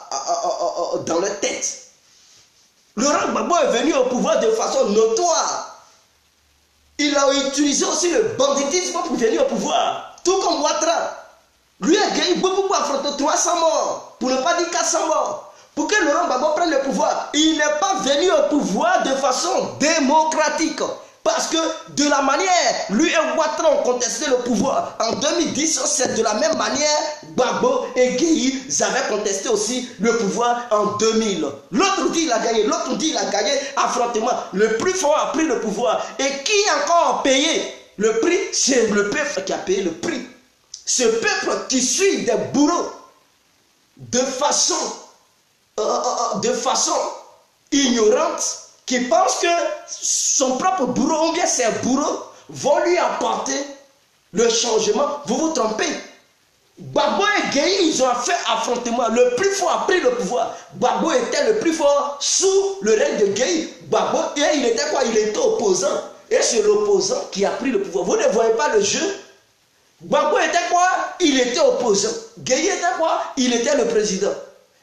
dans leur tête. Laurent Gbagbo est venu au pouvoir de façon notoire. Il a utilisé aussi le banditisme pour venir au pouvoir. Tout comme Ouattara. Lui a gagné beaucoup pour affronter 300 morts, pour ne pas dire 400 morts. Pour que Laurent Gbagbo prenne le pouvoir, il n'est pas venu au pouvoir de façon démocratique. Parce que de la manière, lui et Ouattara ont contesté le pouvoir. En 2010, c'est de la même manière, Gbagbo et Gueye avaient contesté aussi le pouvoir en 2000. L'autre dit il a gagné, l'autre dit il a gagné, affrontement. Le plus fort a pris le pouvoir. Et qui encore a payé le prix? C'est le peuple qui a payé le prix. Ce peuple qui suit des bourreaux de façon ignorante, qui pense que son propre bourreau ou bien ses bourreaux vont lui apporter le changement. Vous vous trompez. Gbagbo et Gueye, ils ont fait affrontement. Le plus fort a pris le pouvoir. Gbagbo était le plus fort sous le règne de Gueye. Gbagbo, il était quoi? Il était opposant. Et c'est l'opposant qui a pris le pouvoir. Vous ne voyez pas le jeu? Gbagbo était quoi? Il était opposant. Gueye était quoi? Il était le président.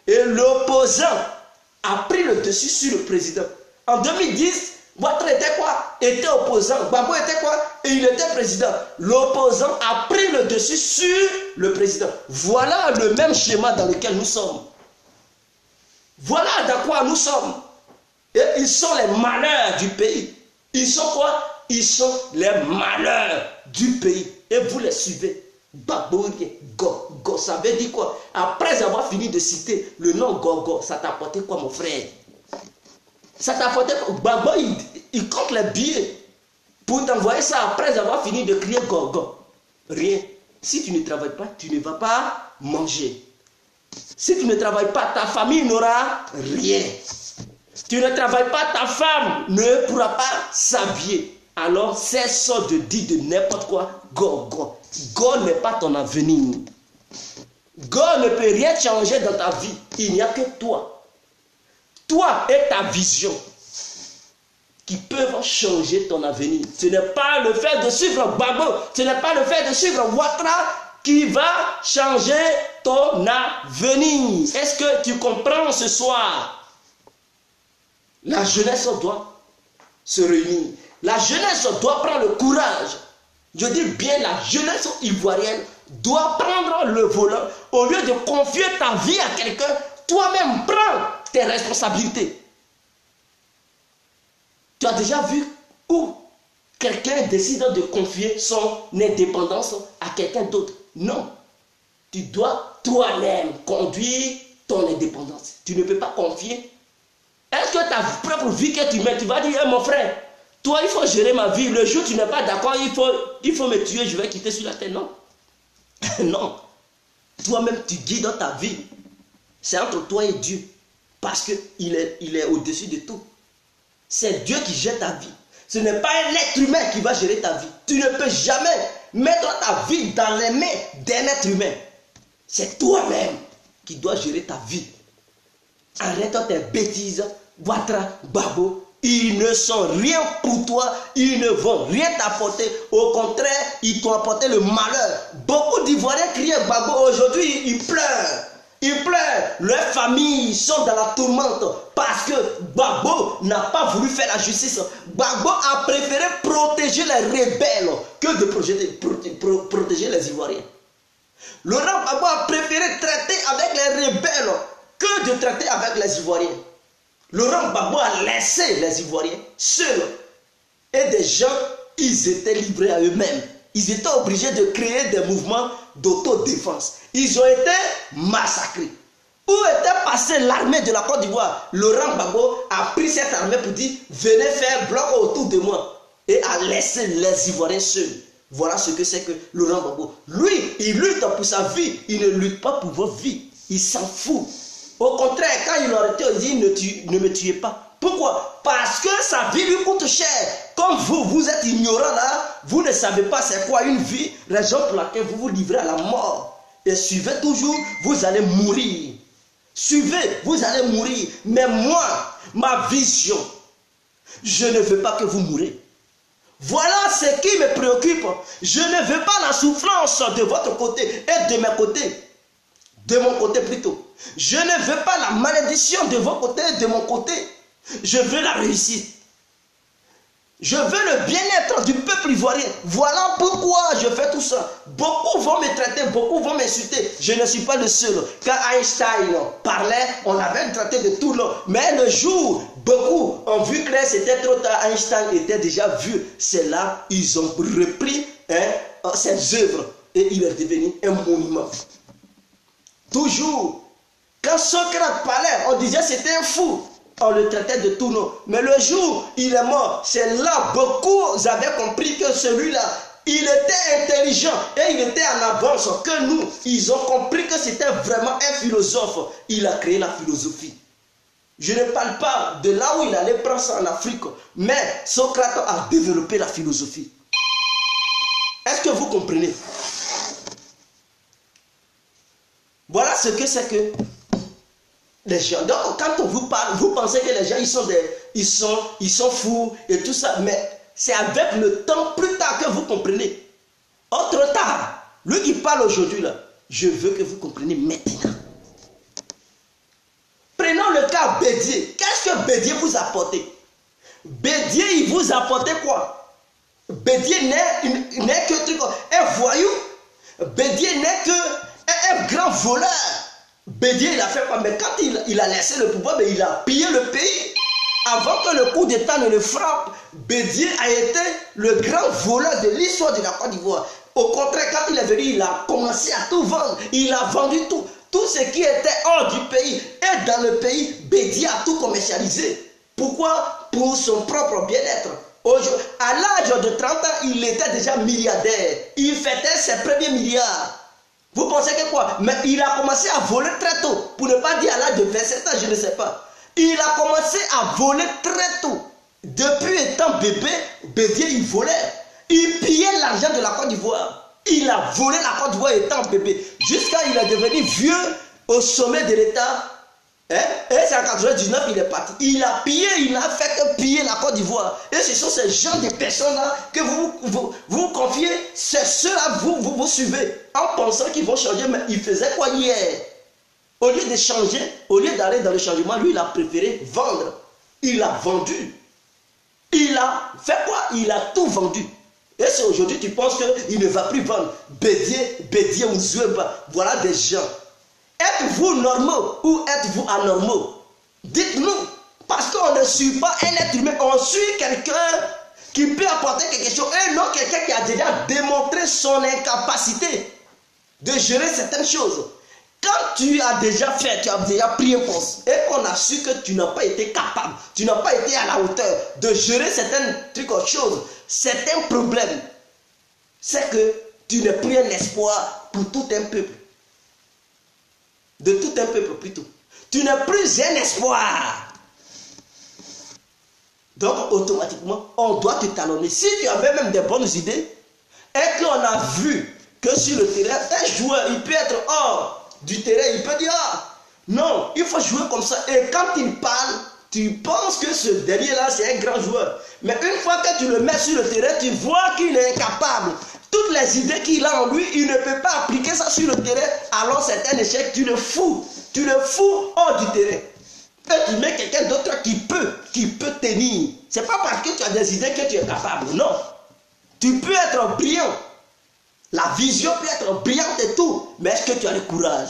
Et l'opposant a pris le dessus sur le président. En 2010, Ouattara était quoi? Était opposant. Gbagbo était quoi? Et il était président. L'opposant a pris le dessus sur le président. Voilà le même schéma dans lequel nous sommes. Voilà dans quoi nous sommes. Et ils sont les malheurs du pays. Ils sont quoi? Ils sont les malheurs du pays. Et vous les suivez. Gbagbo, Go, ça veut dire quoi? Après avoir fini de citer le nom Go, ça t'a apporté quoi, mon frère? Ça t'a apporté quoi? Gbagbo, il compte les billets pour t'envoyer ça après avoir fini de crier Go. Rien. Si tu ne travailles pas, tu ne vas pas manger. Si tu ne travailles pas, ta famille n'aura rien. Tu ne travailles pas, ta femme ne pourra pas s'habiller. Alors, cesse de dire de n'importe quoi. Go. Go n'est pas ton avenir. Go ne peut rien changer dans ta vie. Il n'y a que toi. Toi et ta vision qui peuvent changer ton avenir. Ce n'est pas le fait de suivre Gbagbo, ce n'est pas le fait de suivre Ouattara qui va changer ton avenir. Est-ce que tu comprends ce soir? La jeunesse doit se réunir. La jeunesse doit prendre le courage. Je dis bien, la jeunesse ivoirienne doit prendre le volant. Au lieu de confier ta vie à quelqu'un, toi-même prends tes responsabilités. Tu as déjà vu où quelqu'un décide de confier son indépendance à quelqu'un d'autre? Non. Tu dois toi-même conduire ton indépendance. Tu ne peux pas confier. Est-ce que ta propre vie que tu mets, tu vas dire, hey, mon frère, toi, il faut gérer ma vie. Le jour où tu n'es pas d'accord, il faut me tuer, je vais quitter sur la terre. Non. Non. Toi-même, tu guides dans ta vie. C'est entre toi et Dieu. Parce qu'il est au-dessus de tout. C'est Dieu qui gère ta vie. Ce n'est pas un être humain qui va gérer ta vie. Tu ne peux jamais mettre ta vie dans les mains d'un être humain. C'est toi-même qui dois gérer ta vie. Arrête tes bêtises. Ouattara, Gbagbo, ils ne sont rien pour toi. Ils ne vont rien t'apporter. Au contraire, ils t'ont apporté le malheur. Beaucoup d'Ivoiriens crient Gbagbo. Aujourd'hui, ils pleurent. Ils pleurent. Leurs familles sont dans la tourmente parce que Gbagbo n'a pas voulu faire la justice. Gbagbo a préféré protéger les rebelles que de protéger les Ivoiriens. Laurent Gbagbo a préféré traiter avec les rebelles que de traiter avec les Ivoiriens. Laurent Gbagbo a laissé les Ivoiriens seuls. Et des gens, ils étaient livrés à eux-mêmes. Ils étaient obligés de créer des mouvements d'autodéfense. Ils ont été massacrés. Où était passée l'armée de la Côte d'Ivoire? Laurent Gbagbo a pris cette armée pour dire, venez faire bloc autour de moi. Et a laissé les Ivoiriens seuls. Voilà ce que c'est que Laurent Gbagbo. Lui, il lutte pour sa vie. Il ne lutte pas pour votre vie. Il s'en fout. Au contraire, quand il aurait été dit, ne me tuez pas. Pourquoi? Parce que sa vie lui coûte cher. Comme vous êtes ignorant là, vous ne savez pas c'est quoi une vie, raison pour laquelle vous vous livrez à la mort. Et suivez toujours, vous allez mourir. Suivez, vous allez mourir. Mais moi, ma vision, je ne veux pas que vous mourrez. Voilà ce qui me préoccupe. Je ne veux pas la souffrance de votre côté et de mes côtés. De mon côté plutôt. Je ne veux pas la malédiction de vos côtés et de mon côté. Je veux la réussite. Je veux le bien-être du peuple ivoirien. Voilà pourquoi je fais tout ça. Beaucoup vont me traiter, beaucoup vont m'insulter. Je ne suis pas le seul. Quand Einstein parlait, on avait traité de tout l'homme. Mais le jour, beaucoup ont vu que c'était trop tard. Einstein était déjà vieux. C'est là ils ont repris ses œuvres. Et il est devenu un monument. Toujours. Quand Socrate parlait, on disait c'était un fou. On le traitait de tout nom. Mais le jour où il est mort, c'est là beaucoup avaient compris que celui-là, il était intelligent et il était en avance que nous. Ils ont compris que c'était vraiment un philosophe. Il a créé la philosophie. Je ne parle pas de là où il allait prendre ça en Afrique, mais Socrate a développé la philosophie. Est-ce que vous comprenez? Voilà ce que c'est que les gens. Donc quand on vous parle, vous pensez que les gens ils sont fous et tout ça, mais c'est avec le temps plus tard que vous comprenez. Autre tard, lui qui parle aujourd'hui là, je veux que vous compreniez maintenant. Bédier. Qu'est-ce que Bédier vous a apporté? Bédier, il vous a apporté quoi? Bédier n'est que un voyou. Bédier n'est que un grand voleur. Bédier, il a fait quoi? Mais quand il a laissé le pouvoir, il a pillé le pays. Avant que le coup d'État ne le frappe, Bédier a été le grand voleur de l'histoire de la Côte d'Ivoire. Au contraire, quand il est venu, il a commencé à tout vendre. Il a vendu tout. Tout ce qui était hors du pays et dans le pays, Bédier a tout commercialisé. Pourquoi? Pour son propre bien-être. À l'âge de 30 ans, il était déjà milliardaire. Il fêtait ses premiers milliards. Vous pensez que quoi? Mais il a commencé à voler très tôt. Pour ne pas dire à l'âge de 27 ans, je ne sais pas. Il a commencé à voler très tôt. Depuis étant bébé, Bédier, il volait. Il pillait l'argent de la Côte d'Ivoire. Il a volé la Côte d'Ivoire étant bébé. Jusqu'à il est devenu vieux au sommet de l'État. Et c'est en 1999 il est parti. Il a pillé, il n'a fait que piller la Côte d'Ivoire. Et ce sont ces gens de personnes-là que vous confiez. C'est ceux-là vous suivez. En pensant qu'ils vont changer. Mais il faisait quoi hier? Au lieu de changer, au lieu d'aller dans le changement, lui il a préféré vendre. Il a vendu. Il a fait quoi? Il a tout vendu. Et c'est aujourd'hui tu penses qu'il ne va plus vendre. Bédier ou Zoueba. Voilà des gens. Êtes-vous normaux ou êtes-vous anormaux? Dites-nous. Parce qu'on ne suit pas un être humain. On suit quelqu'un qui peut apporter quelque chose. Et non quelqu'un qui a déjà démontré son incapacité de gérer certaines choses. Quand tu as déjà fait, tu as déjà pris un poste et qu'on a su que tu n'as pas été capable, tu n'as pas été à la hauteur de gérer certaines choses, certains problèmes, c'est que tu n'es plus un espoir pour tout un peuple. De tout un peuple plutôt. Tu n'es plus un espoir. Donc automatiquement, on doit te talonner. Si tu avais même des bonnes idées et qu'on a vu que sur le terrain, un joueur, il peut être hors du terrain, il peut dire ah, non, il faut jouer comme ça. Et quand il parle, tu penses que ce dernier-là, c'est un grand joueur. Mais une fois que tu le mets sur le terrain, tu vois qu'il est incapable. Toutes les idées qu'il a en lui, il ne peut pas appliquer ça sur le terrain. Alors c'est un échec, tu le fous hors du terrain. Et tu mets quelqu'un d'autre qui peut tenir. C'est pas parce que tu as des idées que tu es capable, non. Tu peux être brillant. La vision peut être brillante et tout, mais est-ce que tu as le courage?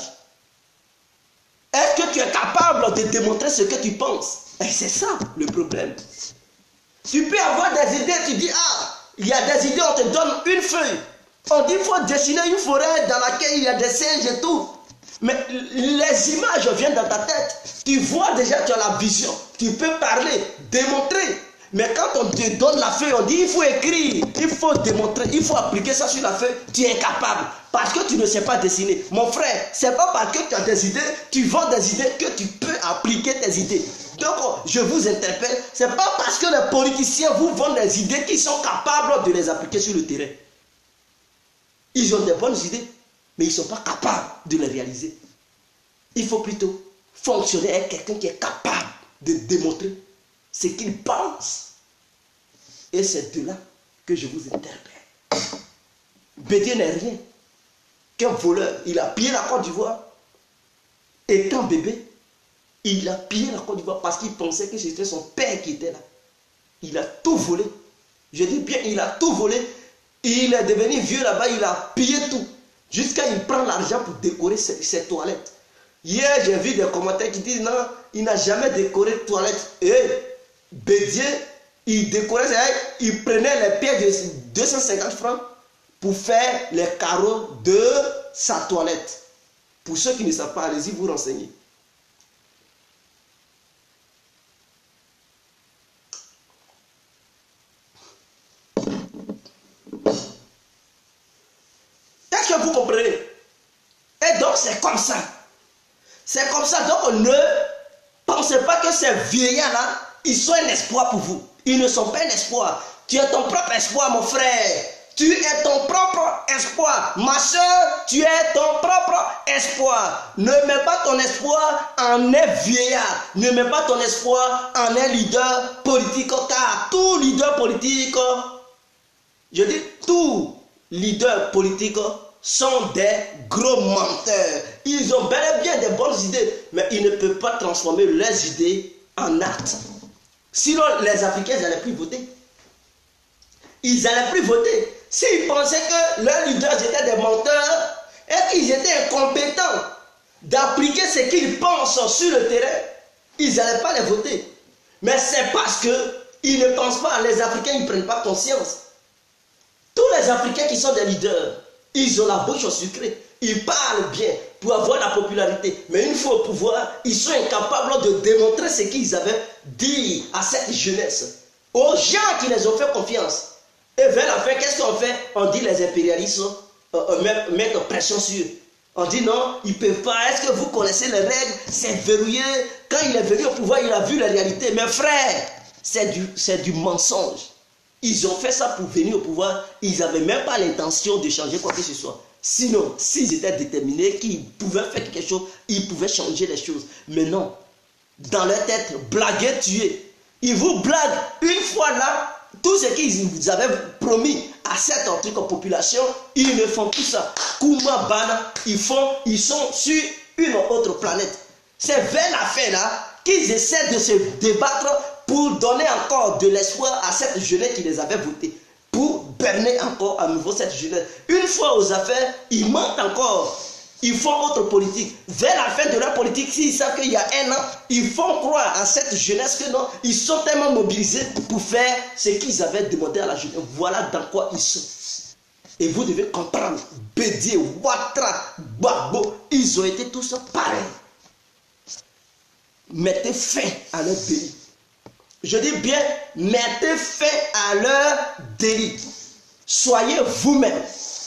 Est-ce que tu es capable de démontrer ce que tu penses? Et c'est ça le problème. Tu peux avoir des idées, tu dis, ah, il y a des idées, on te donne une feuille. On dit, il faut dessiner une forêt dans laquelle il y a des singes et tout. Mais les images viennent dans ta tête. Tu vois déjà, tu as la vision. Tu peux parler, démontrer. Mais quand on te donne la feuille, on dit il faut écrire, il faut démontrer, il faut appliquer ça sur la feuille. Tu es incapable parce que tu ne sais pas dessiner. Mon frère, c'est pas parce que tu as des idées, tu vends des idées que tu peux appliquer tes idées. Donc, je vous interpelle, c'est pas parce que les politiciens vous vendent des idées qu'ils sont capables de les appliquer sur le terrain. Ils ont des bonnes idées, mais ils ne sont pas capables de les réaliser. Il faut plutôt fonctionner avec quelqu'un qui est capable de démontrer ce qu'il pense. Et c'est de là que je vous interpelle. Bédier n'est rien qu'un voleur. Il a pillé la Côte d'Ivoire. Étant bébé, il a pillé la Côte d'Ivoire parce qu'il pensait que c'était son père qui était là. Il a tout volé. Je dis bien, il a tout volé. Il est devenu vieux là-bas, il a pillé tout. Jusqu'à il prend l'argent pour décorer ses toilettes. Hier, j'ai vu des commentaires qui disent non, il n'a jamais décoré de toilettes. Et Bédier, il décorait, il prenait les pieds de 250 francs pour faire les carreaux de sa toilette. Pour ceux qui ne savent pas, allez-y vous renseigner. Est-ce que vous comprenez? Et donc c'est comme ça. C'est comme ça. Donc ne pensez pas que ces vieillards-là, ils sont un espoir pour vous. Ils ne sont pas un espoir. Tu es ton propre espoir, mon frère. Tu es ton propre espoir. Ma soeur, tu es ton propre espoir. Ne mets pas ton espoir en un vieillard. Ne mets pas ton espoir en un leader politique. Car tout leader politique, je dis tout leader politique, sont des gros menteurs. Ils ont bel et bien des bonnes idées, mais ils ne peuvent pas transformer leurs idées en acte. Sinon, les Africains n'allaient plus voter. Ils n'allaient plus voter. S'ils pensaient que leurs leaders étaient des menteurs et qu'ils étaient incompétents d'appliquer ce qu'ils pensent sur le terrain, ils n'allaient pas les voter. Mais c'est parce qu'ils ne pensent pas, les Africains, ils ne prennent pas conscience. Tous les Africains qui sont des leaders, ils ont la bouche sucrée. Ils parlent bien pour avoir la popularité. Mais une fois au pouvoir, ils sont incapables de démontrer ce qu'ils avaient dit à cette jeunesse. Aux gens qui les ont fait confiance. Et vers la fin, qu'est-ce qu'on fait? On dit les impérialistes mettent pression sur eux. On dit non, ils ne peuvent pas. Est-ce que vous connaissez les règles? C'est verrouillé. Quand il est venu au pouvoir, il a vu la réalité. Mais frère, c'est du mensonge. Ils ont fait ça pour venir au pouvoir. Ils n'avaient même pas l'intention de changer quoi que ce soit. Sinon, s'ils étaient déterminés, qu'ils pouvaient faire quelque chose, ils pouvaient changer les choses. Mais non, dans leur tête, blaguer, tuer. Ils vous blaguent une fois là. Tout ce qu'ils vous avaient promis à cette population, ils ne font plus ça. Kuma Bana, ils sont sur une autre planète. C'est vers la fin là qu'ils essaient de se débattre pour donner encore de l'espoir à cette jeunesse qui les avait votés. Pour berner encore à nouveau cette jeunesse. Une fois aux affaires, ils mentent encore. Ils font autre politique. Vers la fin de leur politique, s'ils savent qu'il y a un an, ils font croire à cette jeunesse que non, ils sont tellement mobilisés pour faire ce qu'ils avaient demandé à la jeunesse. Voilà dans quoi ils sont. Et vous devez comprendre, Bédié, Ouattara, Gbagbo, ils ont été tous pareils. Mettez fin à leur délit. Je dis bien, mettez fin à leur délit. Soyez vous-même.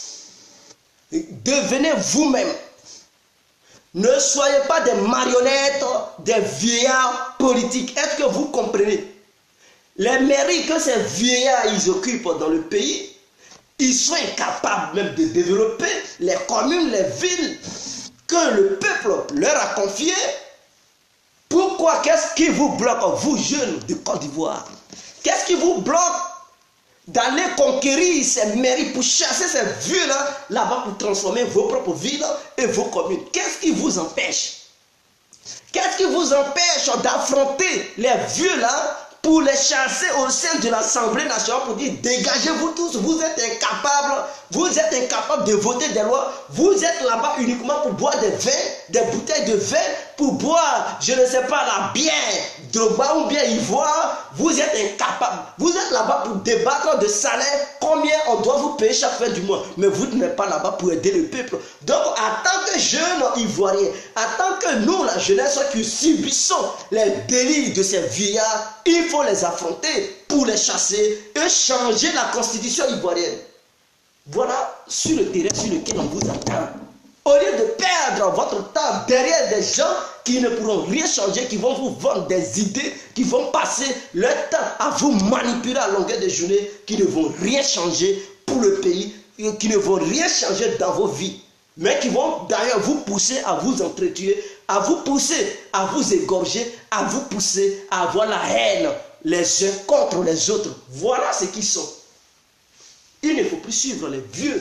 Devenez vous-même. Ne soyez pas des marionnettes, des vieillards politiques. Est-ce que vous comprenez? Les mairies que ces vieillards ils occupent dans le pays, ils sont incapables même de développer les communes, les villes que le peuple leur a confiées. Pourquoi? Qu'est-ce qui vous bloque, vous jeunes de Côte d'Ivoire? Qu'est-ce qui vous bloque d'aller conquérir ces mairies pour chasser ces vieux-là là-bas pour transformer vos propres villes et vos communes? Qu'est-ce qui vous empêche? Qu'est-ce qui vous empêche d'affronter les vieux-là pour les chasser au sein de l'Assemblée nationale pour dire dégagez-vous tous, vous êtes incapables de voter des lois, vous êtes là-bas uniquement pour boire des vins, des bouteilles de vin, pour boire, je ne sais pas, la bière, Drogba ou bien ivoire, vous êtes incapables. Vous êtes là-bas pour débattre de salaire, combien on doit vous payer chaque fin du mois, mais vous n'êtes pas là-bas pour aider le peuple. Donc, en tant que jeunes ivoiriens, en tant que nous, la jeunesse qui subissons les délits de ces vieillards, il faut les affronter pour les chasser et changer la constitution ivoirienne. Voilà sur le terrain sur lequel on vous attend. Au lieu de perdre votre temps derrière des gens qui ne pourront rien changer, qui vont vous vendre des idées, qui vont passer leur temps à vous manipuler à longueur de journée, qui ne vont rien changer pour le pays, qui ne vont rien changer dans vos vies, mais qui vont d'ailleurs vous pousser à vous entretuer, à vous pousser à vous égorger, à vous pousser à avoir la haine les uns contre les autres. Voilà ce qu'ils sont. Il ne faut plus suivre les vieux.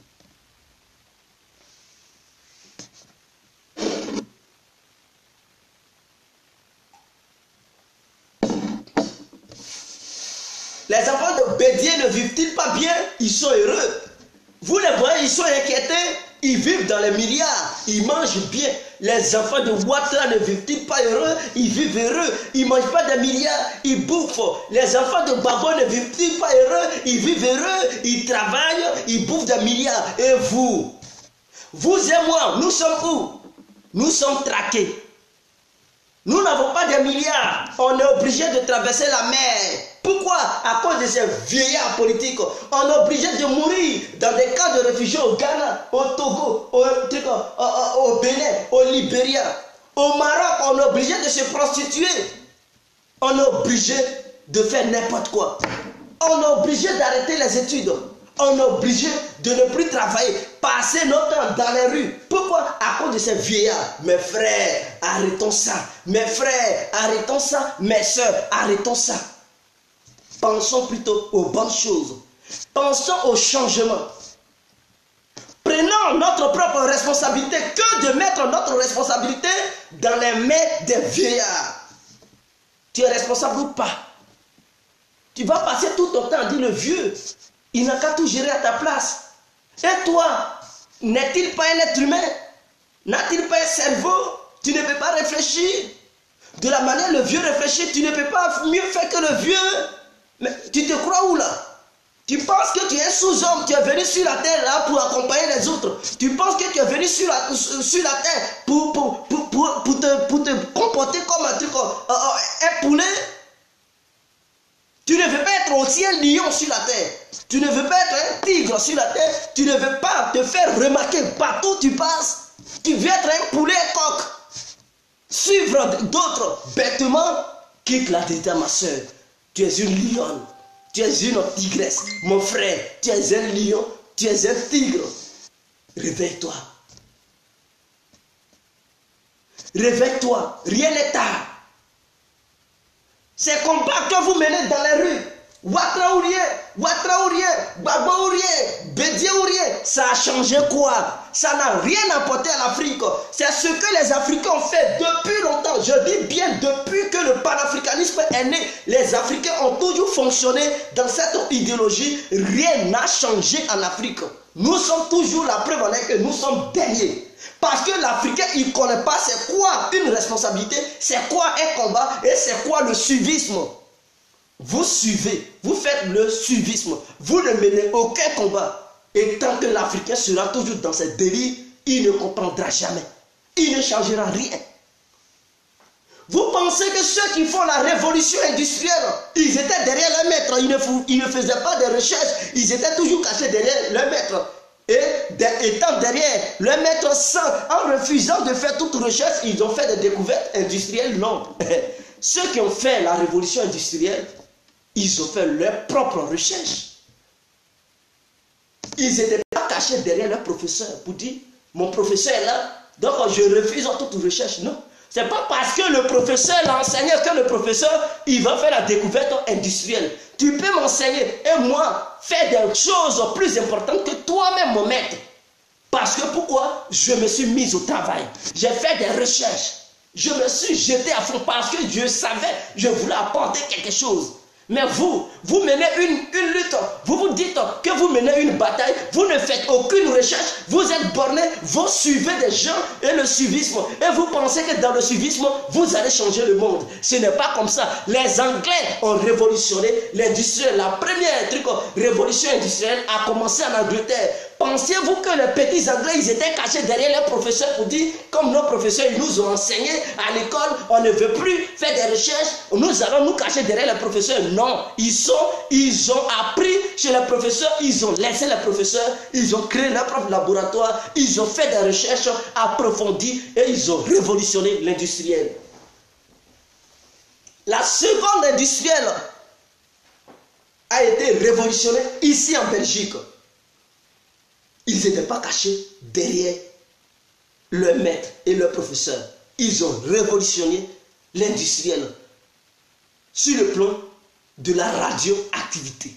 Les enfants de Bédié ne vivent-ils pas bien? Ils sont heureux. Vous les voyez, ils sont inquiétés. Ils vivent dans les milliards. Ils mangent bien. Les enfants de Ouattara ne vivent-ils pas heureux? Ils vivent heureux. Ils ne mangent pas des milliards. Ils bouffent. Les enfants de Gbagbo ne vivent-ils pas heureux? Ils vivent heureux. Ils travaillent. Ils bouffent des milliards. Et vous? Vous et moi, nous sommes où? Nous sommes traqués. Nous n'avons pas de milliards. On est obligé de traverser la mer. Pourquoi? À cause de ces vieillards politiques. On est obligé de mourir dans des camps de réfugiés au Ghana, au Togo, au Bénin, au Libéria. Au Maroc, on est obligé de se prostituer. On est obligé de faire n'importe quoi. On est obligé d'arrêter les études. On est obligé de ne plus travailler, passer notre temps dans les rues. Pourquoi? À cause de ces vieillards. Mes frères, arrêtons ça. Mes frères, arrêtons ça. Mes soeurs, arrêtons ça. Pensons plutôt aux bonnes choses. Pensons au changement. Prenons notre propre responsabilité que de mettre notre responsabilité dans les mains des vieillards. Tu es responsable ou pas? Tu vas passer tout ton temps à dire le vieux, il n'a qu'à tout gérer à ta place. Et toi, n'est-il pas un être humain? N'a-t-il pas un cerveau? Tu ne peux pas réfléchir. De la manière le vieux réfléchit, tu ne peux pas mieux faire que le vieux. Mais tu te crois où là? Tu penses que tu es sous-homme, tu es venu sur la terre là pour accompagner les autres. Tu penses que tu es venu sur la terre pour te comporter comme un poulet. Tu ne veux pas être aussi un lion sur la terre. Tu ne veux pas être un tigre sur la terre. Tu ne veux pas te faire remarquer partout où tu passes. Tu veux être un poulet, un coq. Suivre d'autres bêtement. Quitte la déta, ma soeur. Tu es une lionne. Tu es une tigresse. Mon frère, tu es un lion. Tu es un tigre. Réveille-toi. Réveille-toi. Rien n'est tard. Ces combats que vous menez dans les rues, Ouattara ou rien, Gbagbo ou rien, Bédié ou rien, ça a changé quoi? Ça n'a rien apporté à l'Afrique. C'est ce que les Africains ont fait depuis longtemps. Je dis bien depuis que le panafricanisme est né. Les Africains ont toujours fonctionné dans cette idéologie. Rien n'a changé en Afrique. Nous sommes toujours la preuve en est que nous sommes derniers. Parce que l'Africain, il ne connaît pas c'est quoi une responsabilité, c'est quoi un combat et c'est quoi le suivisme. Vous suivez, vous faites le suivisme, vous ne menez aucun combat. Et tant que l'Africain sera toujours dans ses délires, il ne comprendra jamais. Il ne changera rien. Vous pensez que ceux qui font la révolution industrielle, ils étaient derrière leur maître, ils ne faisaient pas de recherche, ils étaient toujours cachés derrière leur maître. Et étant derrière le maître en refusant de faire toute recherche, ils ont fait des découvertes industrielles. Non. Ceux qui ont fait la révolution industrielle, ils ont fait leur propre recherche. Ils n'étaient pas cachés derrière leur professeur pour dire, mon professeur est là, donc je refuse toute recherche. Non. C'est pas parce que le professeur l'a enseigné que le professeur, il va faire la découverte industrielle. Tu peux m'enseigner et moi, faire des choses plus importantes que toi-même, mon maître. Parce que pourquoi? Je me suis mis au travail. J'ai fait des recherches. Je me suis jeté à fond parce que je savais, je voulais apporter quelque chose. Mais vous menez une lutte, vous dites que vous menez une bataille, vous ne faites aucune recherche, vous êtes borné, vous suivez des gens et le suivisme. Et vous pensez que dans le suivisme, vous allez changer le monde. Ce n'est pas comme ça. Les Anglais ont révolutionné l'industrie. La première révolution industrielle a commencé en Angleterre. Pensiez-vous que les petits Anglais, ils étaient cachés derrière leurs professeurs pour dire, comme nos professeurs, ils nous ont enseigné à l'école, on ne veut plus faire des recherches, nous allons nous cacher derrière les professeurs. Non, ils ont appris chez les professeurs, ils ont laissé les professeurs, ils ont créé leur propre laboratoire, ils ont fait des recherches approfondies et ils ont révolutionné l'industriel. La seconde industrielle a été révolutionnée ici en Belgique. Ils n'étaient pas cachés derrière leur maître et leur professeur. Ils ont révolutionné l'industriel sur le plan de la radioactivité.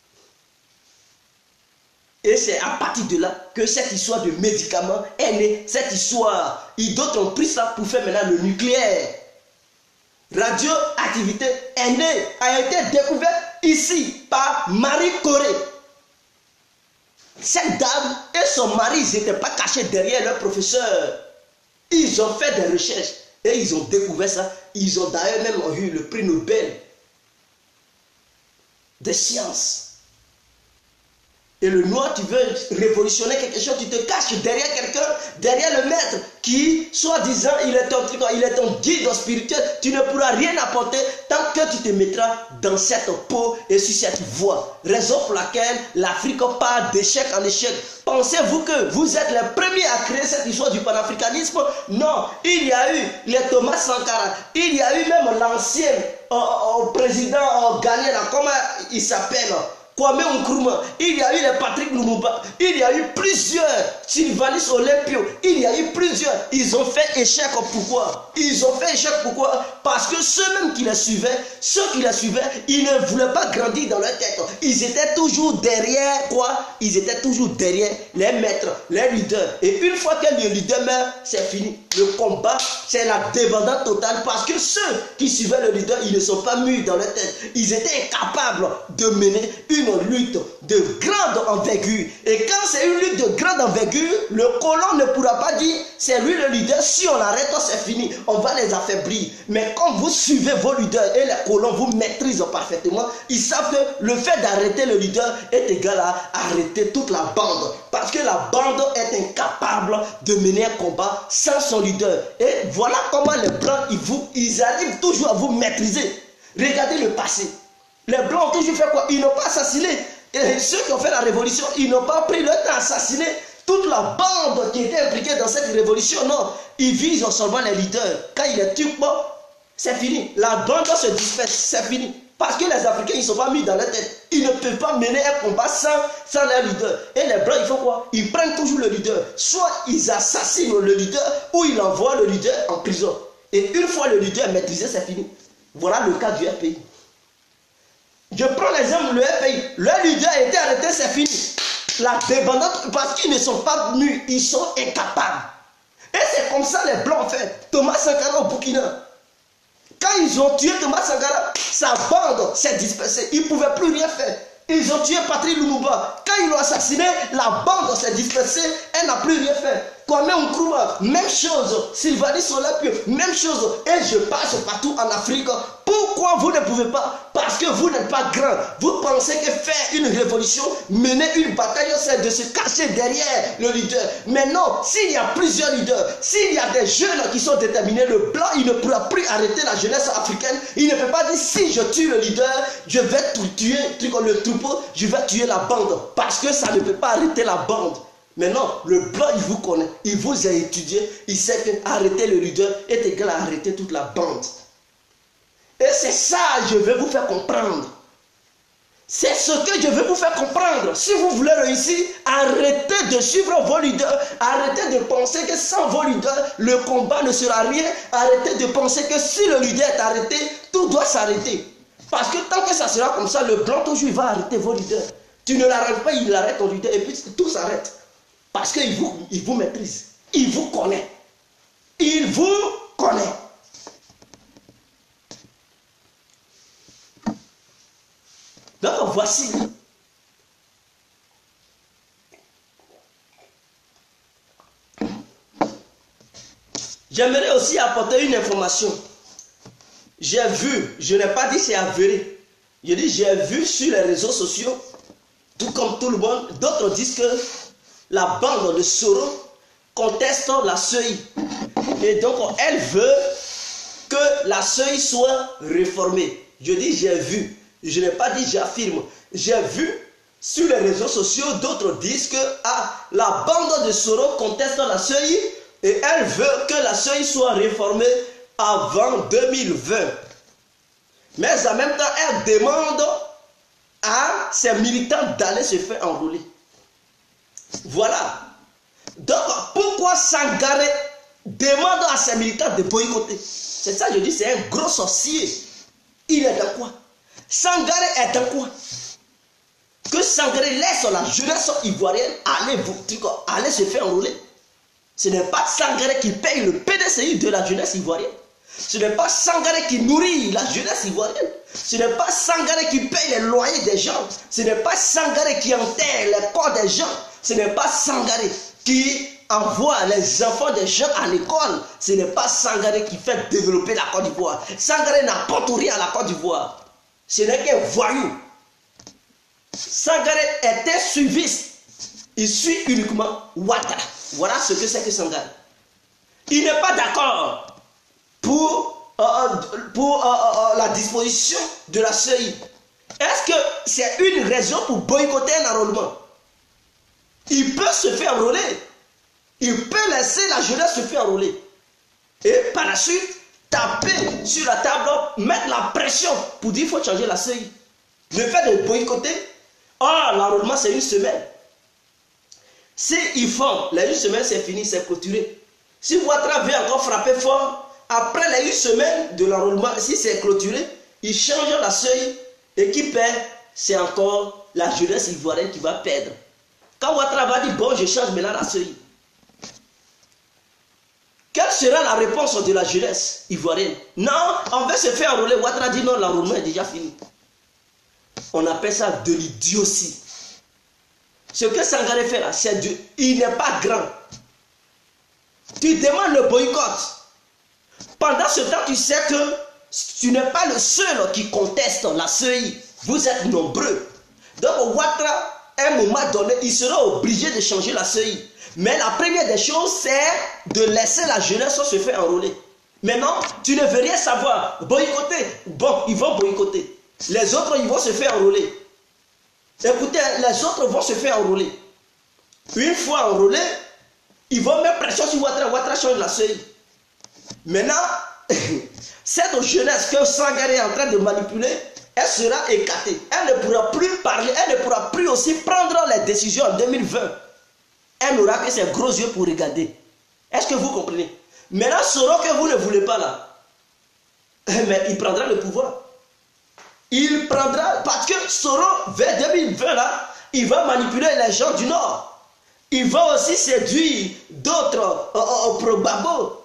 Et c'est à partir de là que cette histoire de médicaments est née. Cette histoire, d'autres ont pris ça pour faire maintenant le nucléaire. Radioactivité est née, a été découverte ici par Marie Curie. Cette dame et son mari, ils n'étaient pas cachés derrière leur professeur. Ils ont fait des recherches et ils ont découvert ça. Ils ont d'ailleurs même eu le prix Nobel des sciences. Et le noir, tu veux révolutionner quelque chose, tu te caches derrière quelqu'un, derrière le maître, qui, soi-disant, il est ton guide spirituel. Tu ne pourras rien apporter tant que tu te mettras dans cette peau et sur cette voie. Raison pour laquelle l'Afrique part d'échec en échec. Pensez-vous que vous êtes les premiers à créer cette histoire du panafricanisme? Non, il y a eu les Thomas Sankara, il y a eu même l'ancien président ghanéen, comment il s'appelle? Kwame Nkrumah, il y a eu les Patrick Lumumba, il y a eu plusieurs, Sylvanus Olympio, il y a eu plusieurs. Ils ont fait échec. Pourquoi? Ils ont fait échec pourquoi? Parce que ceux-mêmes qui les suivaient, ils ne voulaient pas grandir dans leur tête. Ils étaient toujours derrière quoi? Ils étaient toujours derrière les maîtres, les leaders. Et une fois que le leader meurt, c'est fini. Le combat c'est la débandade totale parce que ceux qui suivaient le leader, ils ne sont pas mûrs dans leur tête. Ils étaient incapables de mener une lutte de grande envergure. Et quand c'est une lutte de grande envergure, le colon ne pourra pas dire c'est lui le leader, si on l'arrête, c'est fini, on va les affaiblir. Mais quand vous suivez vos leaders et les colons vous maîtrisent parfaitement, ils savent que le fait d'arrêter le leader est égal à arrêter toute la bande. Parce que la bande est incapable de mener un combat sans son leader. Et voilà comment les blancs, ils arrivent toujours à vous maîtriser. Regardez le passé. Les blancs ont toujours fait quoi? Ils n'ont pas assassiné. Et ceux qui ont fait la révolution, ils n'ont pas pris le temps d'assassiner toute la bande qui était impliquée dans cette révolution. Non, ils visent seulement les leaders. Quand ils les tuent, bon, c'est fini. La bande se disperse, c'est fini. Parce que les Africains, ils ne sont pas mis dans leur tête. Ils ne peuvent pas mener un combat sans leur leader. Et les Blancs, ils font quoi? Ils prennent toujours le leader. Soit ils assassinent le leader, ou ils envoient le leader en prison. Et une fois le leader maîtrisé, c'est fini. Voilà le cas du RPI. Je prends l'exemple du RPI. Leur leader a été arrêté, c'est fini. La débandade, parce qu'ils ne sont pas mûrs, ils sont incapables. Et c'est comme ça les Blancs ont fait. Thomas Sankara au Burkina. Quand ils ont tué Thomas Sankara, sa bande s'est dispersée. Ils ne pouvaient plus rien faire. Ils ont tué Patrice Lumumba. Quand ils l'ont assassiné, la bande s'est dispersée. Elle n'a plus rien fait. Kwame Nkrumah, même chose. Sylvanie Solapio, même chose. Et je passe partout en Afrique. Pourquoi vous ne pouvez pas? Parce que vous n'êtes pas grand. Vous pensez que faire une révolution, mener une bataille, c'est de se cacher derrière le leader. Mais non, s'il y a plusieurs leaders, s'il y a des jeunes qui sont déterminés, le blanc, il ne pourra plus arrêter la jeunesse africaine. Il ne peut pas dire si je tue le leader, je vais tuer le troupeau, je vais tuer la bande. Parce que ça ne peut pas arrêter la bande. Mais non, le blanc, il vous connaît, il vous a étudié, il sait que arrêter le leader est égal à arrêter toute la bande. Et c'est ça que je vais vous faire comprendre. C'est ce que je veux vous faire comprendre. Si vous voulez réussir, arrêtez de suivre vos leaders. Arrêtez de penser que sans vos leaders, le combat ne sera rien. Arrêtez de penser que si le leader est arrêté, tout doit s'arrêter. Parce que tant que ça sera comme ça, le blanc toujours il va arrêter vos leaders. Tu ne l'arrêtes pas, il arrête ton leader et puis tout s'arrête. Parce qu'il vous maîtrise. Il vous connaît. Il vous connaît. Donc voici. J'aimerais aussi apporter une information. J'ai vu, je n'ai pas dit c'est avéré. Je dis j'ai vu sur les réseaux sociaux, tout comme tout le monde, d'autres disent que la bande de Soro conteste la CEI. Et donc elle veut que la CEI soit réformée. Je dis j'ai vu. Je n'ai pas dit j'affirme. J'ai vu sur les réseaux sociaux, d'autres disent que la bande de Soro conteste la CEI et elle veut que la CEI soit réformée avant 2020. Mais en même temps, elle demande à ses militants d'aller se faire enrôler. Voilà. Donc, pourquoi Sangaré demande à ses militants de boycotter? C'est ça, je dis, c'est un gros sorcier. Il est dans quoi? Sangaré est dans quoi? Que Sangaré laisse la jeunesse ivoirienne aller se faire enrôler. Ce n'est pas Sangaré qui paye le PDCI de la jeunesse ivoirienne. Ce n'est pas Sangaré qui nourrit la jeunesse ivoirienne. Ce n'est pas Sangaré qui paye les loyers des gens. Ce n'est pas Sangaré qui enterre les corps des gens. Ce n'est pas Sangaré qui envoie les enfants des gens à l'école. Ce n'est pas Sangaré qui fait développer la Côte d'Ivoire. Sangaré n'apporte rien à la Côte d'Ivoire. Ce n'est qu'un voyou. Sangaré est un suiviste. Il suit uniquement Ouattara. Voilà ce que c'est que Sangaré. Il n'est pas d'accord pour la disposition de la CEI. Est-ce que c'est une raison pour boycotter un enrôlement? Il peut se faire enrôler. Il peut laisser la jeunesse se faire enrôler. Et par la suite, taper sur la table, mettre la pression pour dire qu'il faut changer la CEI. Le fait de boycotter, l'enrôlement c'est une semaine. Si ils font, les une semaine c'est fini, c'est clôturé. Si Ouattara veut encore frapper fort, après les une semaine de l'enrôlement, si c'est clôturé, ils changent la CEI et qui perd, c'est encore la jeunesse ivoirienne qui va perdre. Quand Ouattara va dire bon, je change maintenant la CEI. Quelle sera la réponse de la jeunesse ivoirienne? Non, on veut se faire enrôler. Ouattara dit non, l'enrôlement est déjà fini. On appelle ça de l'idiotie. Ce que Sangaré fait là, c'est du... Il n'est pas grand. Tu demandes le boycott. Pendant ce temps, tu sais que tu n'es pas le seul qui conteste la CEI. Vous êtes nombreux. Donc, Ouattara, à un moment donné, il sera obligé de changer la CEI. Mais la première des choses, c'est de laisser la jeunesse se faire enrôler. Maintenant, tu ne veux rien savoir. Boycotter. Bon, ils vont boycotter. Les autres, ils vont se faire enrôler. Écoutez, les autres vont se faire enrôler. Une fois enrôlés, ils vont mettre pression sur Ouattara. Ouattara change la CEI. Maintenant, cette jeunesse que Sangaré est en train de manipuler, elle sera écartée. Elle ne pourra plus parler, elle ne pourra plus aussi prendre les décisions en 2020. Elle n'aura que ses gros yeux pour regarder. Est-ce que vous comprenez? Maintenant, Soro que vous ne voulez pas là, mais il prendra le pouvoir. Il prendra, parce que Soro, vers 2020 là, il va manipuler les gens du Nord. Il va aussi séduire d'autres pro-Babo.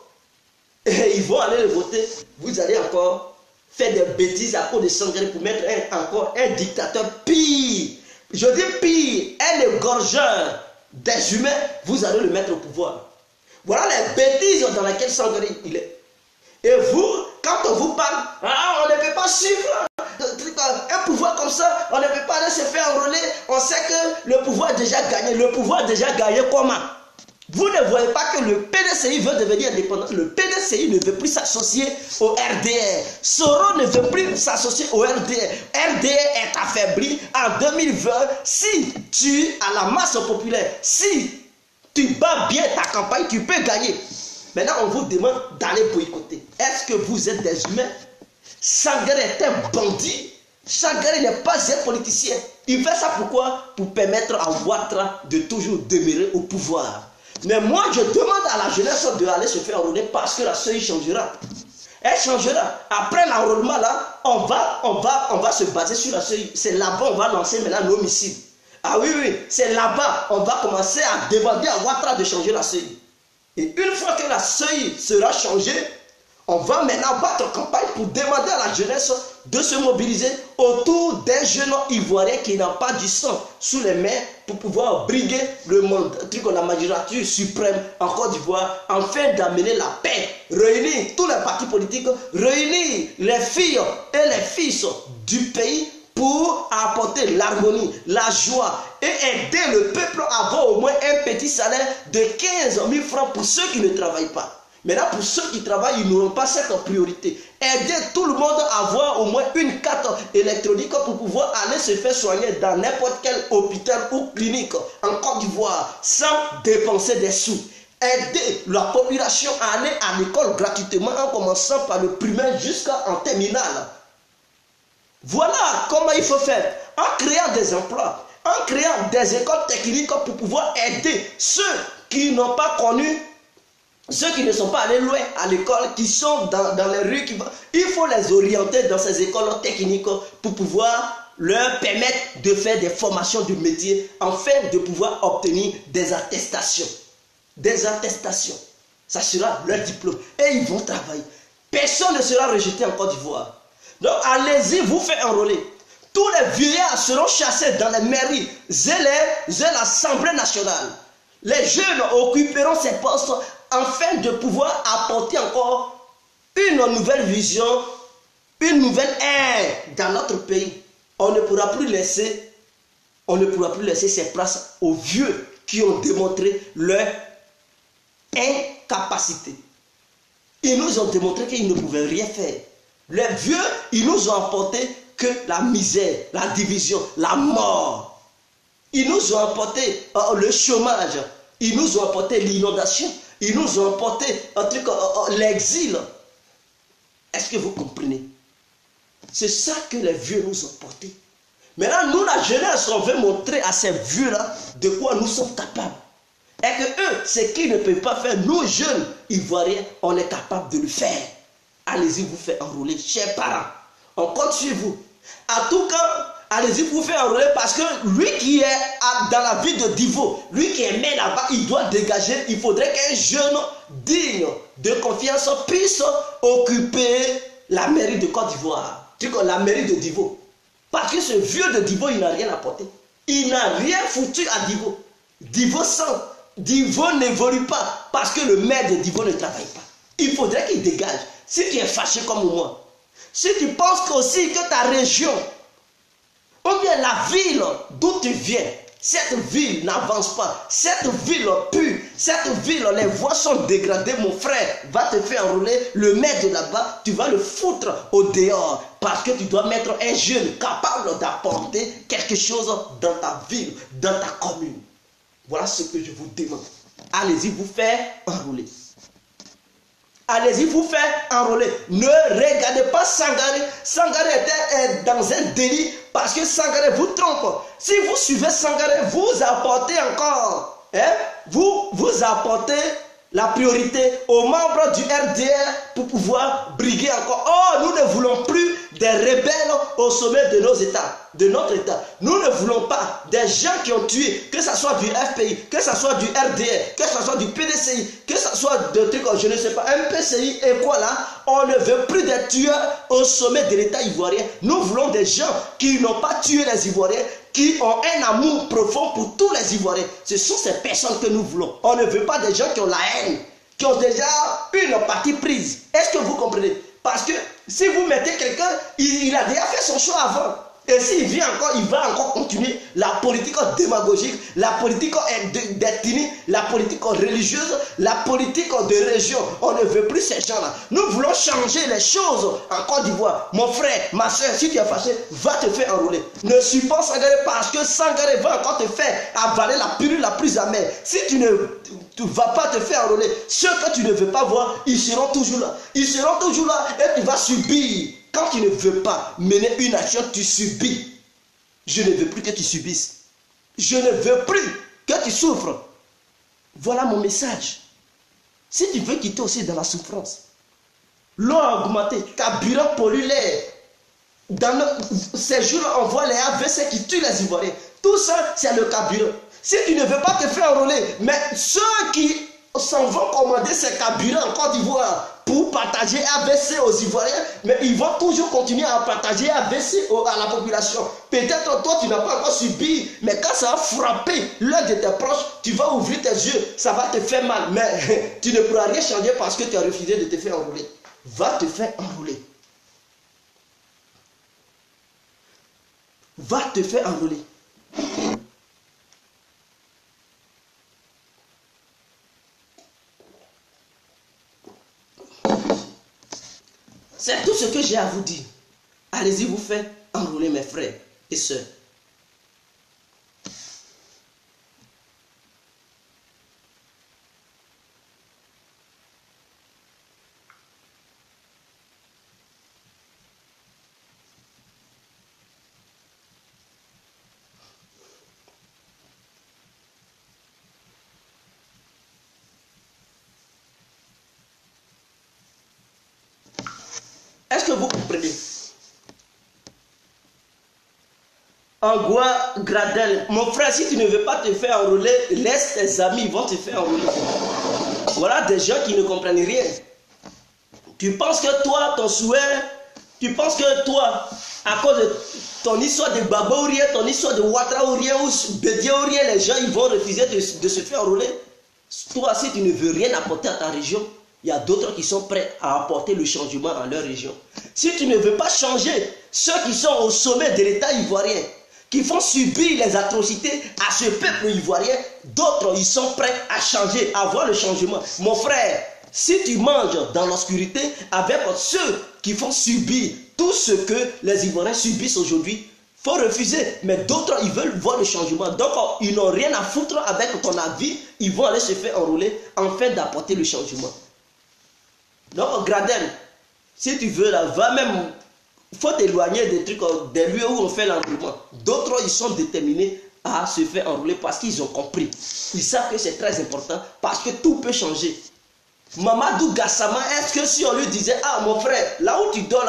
Et ils vont aller le voter. Vous allez encore faire des bêtises à cause de Sangaré pour mettre encore un dictateur pire. Je dis pire, un égorgeur des humains, vous allez le mettre au pouvoir. Voilà les bêtises dans lesquelles Sangaré il est. Et vous, quand on vous parle, on ne peut pas suivre un pouvoir comme ça, on ne peut pas aller se faire enrôler. On sait que le pouvoir a déjà gagné. Le pouvoir a déjà gagné comment? Vous ne voyez pas que le PDCI veut devenir indépendant. Le PDCI ne veut plus s'associer au RDR. Soro ne veut plus s'associer au RDR. RDR est affaibli en 2020. Si tu as la masse populaire, si tu bats bien ta campagne, tu peux gagner. Maintenant, on vous demande d'aller boycotter. Est-ce que vous êtes des humains? Sangaré est un bandit. Sangaré n'est pas un politicien. Il fait ça pourquoi? Pour permettre à Ouattara de toujours demeurer au pouvoir. Mais moi, je demande à la jeunesse d'aller se faire enrôler parce que la CEI changera. Elle changera. Après l'enrôlement, là, on va se baser sur la CEI. C'est là-bas on va lancer maintenant nos missiles. Ah oui, oui, c'est là-bas on va commencer à demander à Ouattara de changer la CEI. Et une fois que la CEI sera changée, on va maintenant battre campagne pour demander à la jeunesse de se mobiliser autour des jeunes ivoiriens qui n'ont pas du sang sous les mains pour pouvoir briguer le monde, la magistrature suprême en Côte d'Ivoire, afin d'amener la paix, réunir tous les partis politiques, réunir les filles et les fils du pays pour apporter l'harmonie, la joie et aider le peuple à avoir au moins un petit salaire de 15 000 francs pour ceux qui ne travaillent pas. Maintenant, pour ceux qui travaillent, ils n'auront pas cette priorité. Aider tout le monde à avoir au moins une carte électronique pour pouvoir aller se faire soigner dans n'importe quel hôpital ou clinique en Côte d'Ivoire sans dépenser des sous. Aider la population à aller à l'école gratuitement en commençant par le primaire jusqu'en terminale. Voilà comment il faut faire. En créant des emplois, en créant des écoles techniques pour pouvoir aider ceux qui n'ont pas connu, ceux qui ne sont pas allés loin à l'école, qui sont dans les rues, il faut les orienter dans ces écoles techniques pour pouvoir leur permettre de faire des formations de métier afin de pouvoir obtenir des attestations. Des attestations. Ça sera leur diplôme. Et ils vont travailler. Personne ne sera rejeté en Côte d'Ivoire. Donc allez-y, vous faites enrôler. Tous les vieillards seront chassés dans les mairies et l'Assemblée nationale. Les jeunes occuperont ces postes afin de pouvoir apporter encore une nouvelle vision, une nouvelle ère dans notre pays. On ne pourra plus laisser ces places aux vieux qui ont démontré leur incapacité. Ils nous ont démontré qu'ils ne pouvaient rien faire. Les vieux, ils nous ont apporté que la misère, la division, la mort. Ils nous ont apporté le chômage. Ils nous ont apporté l'inondation. Ils nous ont apporté l'exil. Est-ce que vous comprenez? C'est ça que les vieux nous ont porté. Maintenant, nous, la jeunesse, on veut montrer à ces vieux-là de quoi nous sommes capables. Et que eux, ce qu'ils ne peuvent pas faire, nous, jeunes Ivoiriens, on est capable de le faire. Allez-y, vous faire enrôler, chers parents. On compte sur vous. À tout cas, allez-y pour faire enrôler parce que lui qui est dans la ville de Divo, lui qui est maire là-bas, il doit dégager. Il faudrait qu'un jeune digne de confiance puisse occuper la mairie de Côte d'Ivoire, la mairie de Divo. Parce que ce vieux de Divo, il n'a rien apporté. Il n'a rien foutu à Divo. Divo sans. Divo n'évolue pas parce que le maire de Divo ne travaille pas. Il faudrait qu'il dégage. Si tu es fâché comme moi, si tu penses aussi que ta région, ou bien la ville d'où tu viens, cette ville n'avance pas, cette ville pue, cette ville, les voies sont dégradées, mon frère, va te faire enrôler, le maire de là-bas, tu vas le foutre au dehors, parce que tu dois mettre un jeune capable d'apporter quelque chose dans ta ville, dans ta commune. Voilà ce que je vous demande. Allez-y vous faire enrôler. Allez-y vous faire enrôler. Ne regardez pas Sangaré. Sangaré était dans un délit parce que Sangaré vous trompe. Si vous suivez Sangaré, vous apportez encore, vous apportez la priorité aux membres du RDR pour pouvoir briguer encore. Oh, nous ne voulons plus des rebelles au sommet de nos États, de notre État. Nous ne voulons pas des gens qui ont tué, que ce soit du FPI, que ce soit du RDR, que ce soit du PDCI, que ce soit de trucs, je ne sais pas, un PCI et quoi là. On ne veut plus des tueurs au sommet de l'État ivoirien. Nous voulons des gens qui n'ont pas tué les Ivoiriens, qui ont un amour profond pour tous les Ivoiriens. Ce sont ces personnes que nous voulons. On ne veut pas des gens qui ont la haine, qui ont déjà une partie prise. Est-ce que vous comprenez? Parce que si vous mettez quelqu'un, il a déjà fait son choix avant. Et s'il vient encore, il va encore continuer la politique démagogique, la politique d'ethnie, la politique religieuse, la politique de région. On ne veut plus ces gens-là. Nous voulons changer les choses en Côte d'Ivoire. Mon frère, ma soeur, si tu es fâché, va te faire enrôler. Ne suis pas Sangaré parce que Sangaré va encore te faire avaler la pilule la plus amère. Si tu ne vas pas te faire enrôler, ceux que tu ne veux pas voir, ils seront toujours là. Ils seront toujours là et tu vas subir. Quand tu ne veux pas mener une action, tu subis. Je ne veux plus que tu subisses. Je ne veux plus que tu souffres. Voilà mon message. Si tu veux quitter aussi dans la souffrance, l'eau a augmenté, carburant pollue l'air. Dans ces jours-là, on voit les AVC qui tuent les Ivoiriens. Tout ça, c'est le carburant. Si tu ne veux pas te faire enrôler, mais ceux qui s'en vont commander ces carburants en Côte d'Ivoire pour partager AVC aux Ivoiriens, mais ils vont toujours continuer à partager AVC à la population. Peut-être toi tu n'as pas encore subi, mais quand ça va frapper l'un de tes proches, tu vas ouvrir tes yeux, ça va te faire mal, mais tu ne pourras rien changer parce que tu as refusé de te faire enrôler. Va te faire enrôler. Va te faire enrôler. C'est tout ce que j'ai à vous dire. Allez-y vous faire enrôler mes frères et sœurs. Est-ce que vous comprenez? Angoua, Gradel, mon frère, si tu ne veux pas te faire enrôler, laisse tes amis, ils vont te faire enrôler. Voilà des gens qui ne comprennent rien. Tu penses que toi, ton souhait, tu penses que toi, à cause de ton histoire de Baba ou rien, ton histoire de Ouattara ou rien, ou Bédia ou rien, les gens ils vont refuser de se faire enrôler. Toi, si tu ne veux rien apporter à ta région, il y a d'autres qui sont prêts à apporter le changement dans leur région. Si tu ne veux pas changer, ceux qui sont au sommet de l'État ivoirien, qui font subir les atrocités à ce peuple ivoirien, d'autres ils sont prêts à changer, à voir le changement. Mon frère, si tu manges dans l'obscurité avec ceux qui font subir tout ce que les Ivoiriens subissent aujourd'hui, il faut refuser. Mais d'autres, ils veulent voir le changement. Donc, ils n'ont rien à foutre avec ton avis. Ils vont aller se faire enrôler afin d'apporter le changement. Donc, Gradel, si tu veux, là, va même, il faut t'éloigner des trucs, des lieux où on fait l'enrôlement. D'autres, ils sont déterminés à se faire enrôler parce qu'ils ont compris. Ils savent que c'est très important parce que tout peut changer. Mamadou Gassama, est-ce que si on lui disait, ah mon frère, là où tu dors là,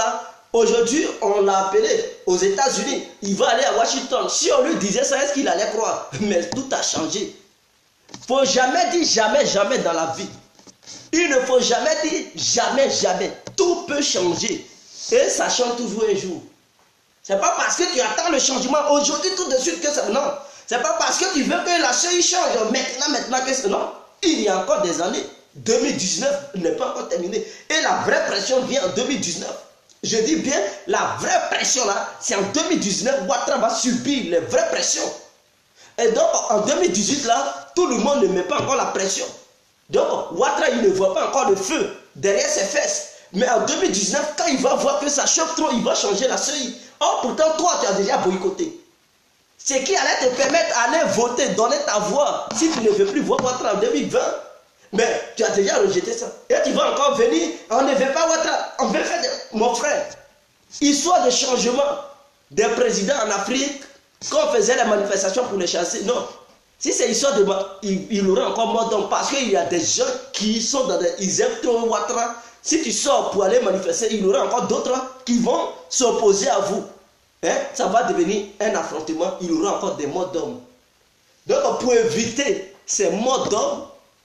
Aujourd'hui, on l'a appelé aux États-Unis. Il va aller à Washington. Si on lui disait ça, est-ce qu'il allait croire? Mais tout a changé. Il ne faut jamais dire jamais, jamais dans la vie. Il ne faut jamais dire jamais, jamais. Tout peut changer. Et ça change toujours un jour. Ce n'est pas parce que tu attends le changement aujourd'hui tout de suite que ça... Non. Ce n'est pas parce que tu veux que la chose change maintenant que ça... Non. Il y a encore des années. 2019 n'est pas encore terminé. Et la vraie pression vient en 2019. Je dis bien, la vraie pression là, c'est en 2019, Ouattara va subir les vraies pressions. Et donc, en 2018 là, tout le monde ne met pas encore la pression. Donc, Ouattara, il ne voit pas encore le feu derrière ses fesses. Mais en 2019, quand il va voir que ça chauffe trop, il va changer la seuil. Or, pourtant, toi, tu as déjà boycotté. Ce qui allait te permettre d'aller voter, donner ta voix, si tu ne veux plus voir Ouattara en 2020. Mais tu as déjà rejeté ça. Et tu vas encore venir, on ne veut pas Ouattara, on veut faire mon frère. Histoire de changement des présidents en Afrique, quand on faisait les manifestations pour les chasser, non. Si c'est histoire de... Il aurait encore mort d'homme parce qu'il y a des gens qui sont dans des... Ils aiment trop Ouattara. Si tu sors pour aller manifester, il y aura encore d'autres qui vont s'opposer à vous. Hein? Ça va devenir un affrontement, il y aura encore des morts d'hommes. Donc pour éviter ces morts d'hommes,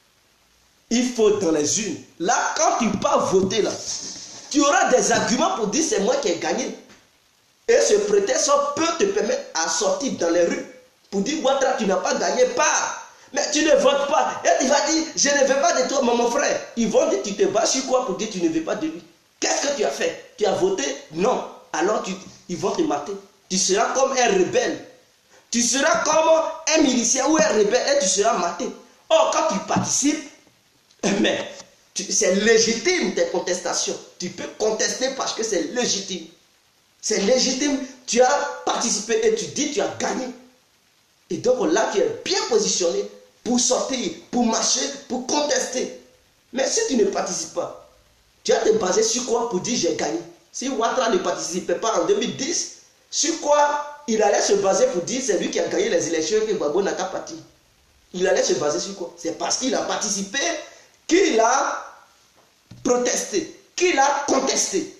il faut dans les urnes. Là, quand tu pars voter, là, tu auras des arguments pour dire c'est moi qui ai gagné. Et ce prétexte peut te permettre à sortir dans les rues pour dire Ouattara, tu n'as pas gagné, pas. Mais tu ne votes pas. Et tu vas dire je ne veux pas de toi, mon frère. Ils vont dire tu te bats sur quoi pour dire tu ne veux pas de lui. Qu'est-ce que tu as fait? Tu as voté? Non. Alors ils vont te mater. Tu seras comme un rebelle. Tu seras comme un milicien ou un rebelle et tu seras maté. Or, quand tu participes, mais c'est légitime tes contestations. Tu peux contester parce que c'est légitime. C'est légitime. Tu as participé et tu dis tu as gagné. Et donc là, tu es bien positionné pour sortir, pour marcher, pour contester. Mais si tu ne participes pas, tu vas te baser sur quoi pour dire j'ai gagné? Si Ouattara ne participait pas en 2010, sur quoi il allait se baser pour dire c'est lui qui a gagné les élections et que Gbagbo n'a qu'à partir? Il allait se baser sur quoi? C'est parce qu'il a participé qu'il a protesté, qu'il a contesté.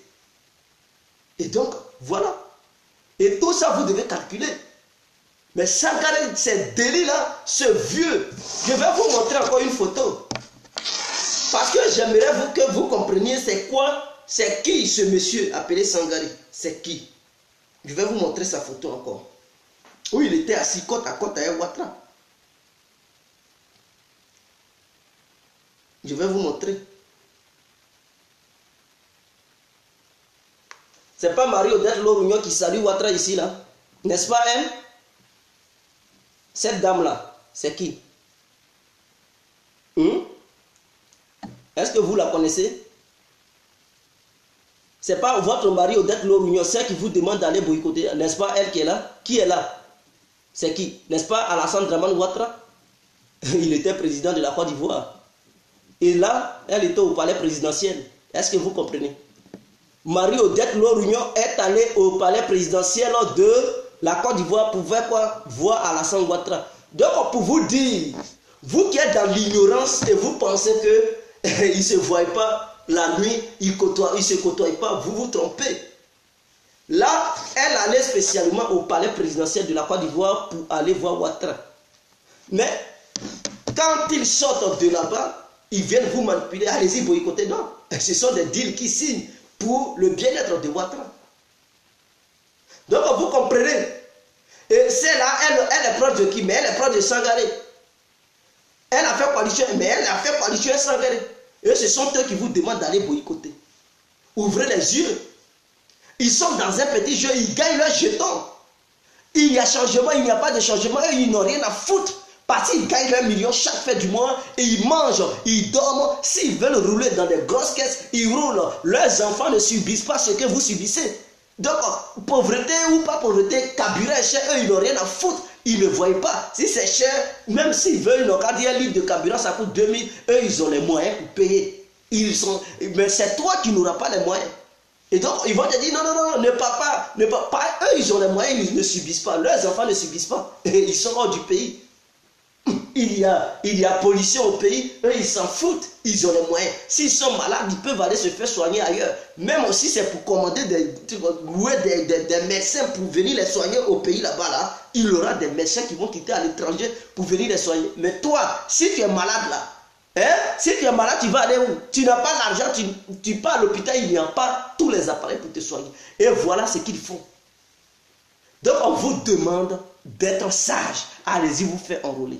Et donc, voilà. Et tout ça, vous devez calculer. Mais Sangaré, ces délits-là, ce vieux, je vais vous montrer encore une photo. Parce que j'aimerais que vous compreniez c'est quoi, c'est qui ce monsieur appelé Sangaré. C'est qui? Je vais vous montrer sa photo encore. Où il était assis côte à côte avec Ouattara. Je vais vous montrer. C'est pas Marie-Odette Lorugnon qui salue Ouattara ici, là. N'est-ce pas elle? Cette dame-là, c'est qui? Est-ce que vous la connaissez? C'est pas votre mari Odette Lorugnon, celle qui vous demande d'aller boycotter. N'est-ce pas elle qui est là? Qui est là? C'est qui? N'est-ce pas Alassane Dramane Ouattara? Il était président de la Côte d'Ivoire. Et là, elle était au palais présidentiel. Est-ce que vous comprenez? Marie-Odette Lorugnon est allée au palais présidentiel de la Côte d'Ivoire pour voir Alassane Ouattara. Donc, pour vous dire, vous qui êtes dans l'ignorance et vous pensez qu'ils ne se voient pas la nuit, ils ne se côtoient pas, vous vous trompez. Là, elle allait spécialement au palais présidentiel de la Côte d'Ivoire pour aller voir Ouattara. Mais, quand ils sortent de là-bas, ils viennent vous manipuler, allez-y boycotter. Non, ce sont des deals qui signent pour le bien-être de Ouattara. Donc vous comprenez. Et c'est là, elle est proche de qui? Mais elle est proche de Sangaré. Elle a fait coalition, mais elle a fait coalition avec Sangaré. Et ce sont eux qui vous demandent d'aller boycotter. Ouvrez les yeux. Ils sont dans un petit jeu, ils gagnent leur jeton. Il y a changement, il n'y a pas de changement, et ils n'ont rien à foutre. Parce qu'ils gagnent leurs millions chaque fin du mois et ils mangent, ils dorment. S'ils veulent rouler dans des grosses caisses, ils roulent. Leurs enfants ne subissent pas ce que vous subissez. Donc, pauvreté ou pas pauvreté, carburant est cher, eux ils n'ont rien à foutre. Ils ne voient pas. Si c'est cher, même s'ils veulent, ils n'ont qu'à dire un litre de carburant, ça coûte 2000. Eux ils ont les moyens pour payer. Mais c'est toi qui n'auras pas les moyens. Et donc, ils vont te dire, non, ne pars pas. Eux, ils ont les moyens, ils ne subissent pas. Leurs enfants ne subissent pas. Ils sont hors du pays. il y a pollution au pays, eux ils s'en foutent, ils ont les moyens. S'ils sont malades, ils peuvent aller se faire soigner ailleurs. Même aussi c'est pour commander des médecins pour venir les soigner au pays là-bas, là, il y aura des médecins qui vont quitter à l'étranger pour venir les soigner. Mais toi, si tu es malade là, si tu es malade, tu vas aller où? Tu n'as pas l'argent, tu pars à l'hôpital, il n'y a pas tous les appareils pour te soigner. Et voilà ce qu'ils font. Donc on vous demande d'être sage. Allez-y vous faire enrôler.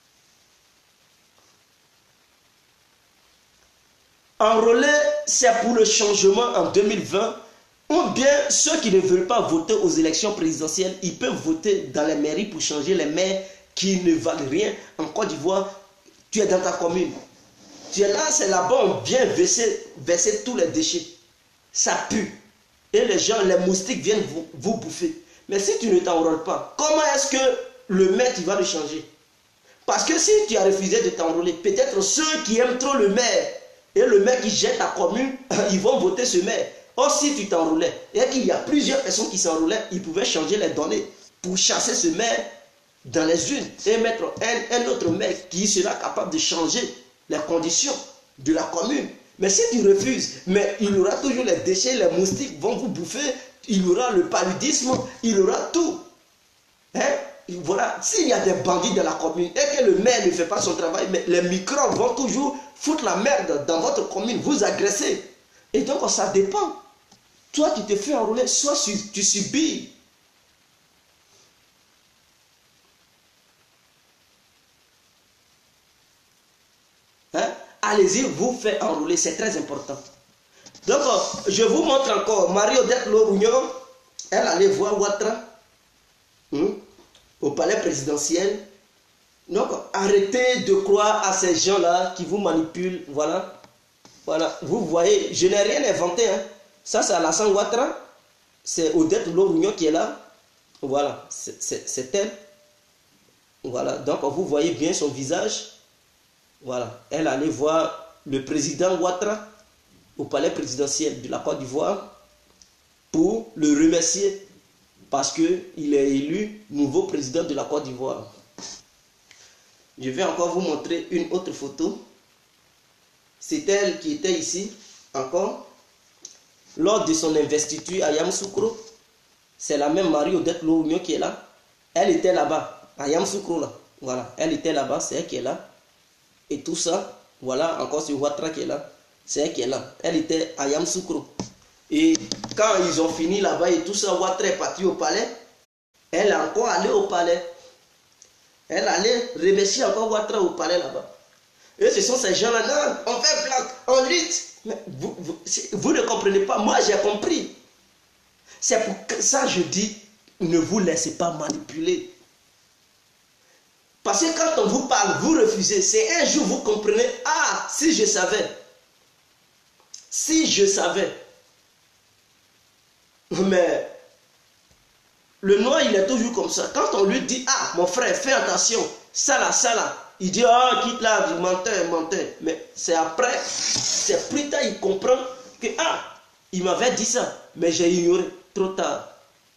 Enrôler, c'est pour le changement en 2020. Ou bien ceux qui ne veulent pas voter aux élections présidentielles, ils peuvent voter dans les mairies pour changer les maires qui ne valent rien. En Côte d'Ivoire, tu es dans ta commune. Tu es là, c'est là-bas, on vient verser tous les déchets. Ça pue. Et les gens, les moustiques viennent vous bouffer. Mais si tu ne t'enrôles pas, comment est-ce que le maire, tu vas le changer? Parce que si tu as refusé de t'enrôler, peut-être ceux qui aiment trop le maire et le maire qui gère ta commune, ils vont voter ce maire. Or, si tu t'enrôlais et qu'il y a plusieurs personnes qui s'enrôlaient, ils pouvaient changer les données pour chasser ce maire dans les urnes et mettre un autre maire qui sera capable de changer les conditions de la commune. Mais si tu refuses, mais il y aura toujours les déchets, les moustiques vont vous bouffer, il y aura le paludisme, il y aura tout. Voilà, s'il y a des bandits dans la commune et que le maire ne fait pas son travail, mais les microbes vont toujours foutre la merde dans votre commune, vous agresser. Et donc ça dépend. Toi tu te fais enrôler, soit tu subis. Allez-y, vous faites enrôler, c'est très important. Donc, je vous montre encore, Marie-Odette Lorugnon, elle allait voir Ouattara au palais présidentiel. Donc, arrêtez de croire à ces gens-là qui vous manipulent. Voilà. Voilà. Vous voyez, je n'ai rien inventé. Ça, c'est Alassane Ouattara. C'est Odette Lorugnon qui est là. Voilà. C'est elle. Voilà. Donc, vous voyez bien son visage. Voilà. Elle allait voir le président Ouattara au palais présidentiel de la Côte d'Ivoire pour le remercier parce qu'il est élu nouveau président de la Côte d'Ivoire. Je vais encore vous montrer une autre photo. C'est elle qui était ici encore lors de son investiture à Yamoussoukro. C'est la même Marie-Odette Lorugnon qui est là. Elle était là-bas, à Yamoussoukro là. Voilà, elle était là-bas, c'est elle qui est là. Et tout ça, voilà, encore c'est Ouattara qui est là. C'est elle qui est là. Elle était à Yamoussoukro. Et quand ils ont fini là-bas et tout ça, Ouattara est parti au palais. Elle est encore allée au palais. Elle allait remercier encore Ouattara au palais là-bas. Et ce sont ces gens-là, non, on fait blague, on lutte. Mais vous ne comprenez pas, moi j'ai compris. C'est pour ça que je dis, ne vous laissez pas manipuler. Parce que quand on vous parle, vous refusez. C'est un jour vous comprenez, ah, si je savais. Si je savais. Mais le noir, il est toujours comme ça. Quand on lui dit, ah, mon frère, fais attention, ça là, il dit, ah, quitte là, menteur. Mais c'est après, c'est plus tard, il comprend que, ah, il m'avait dit ça, mais j'ai ignoré, trop tard.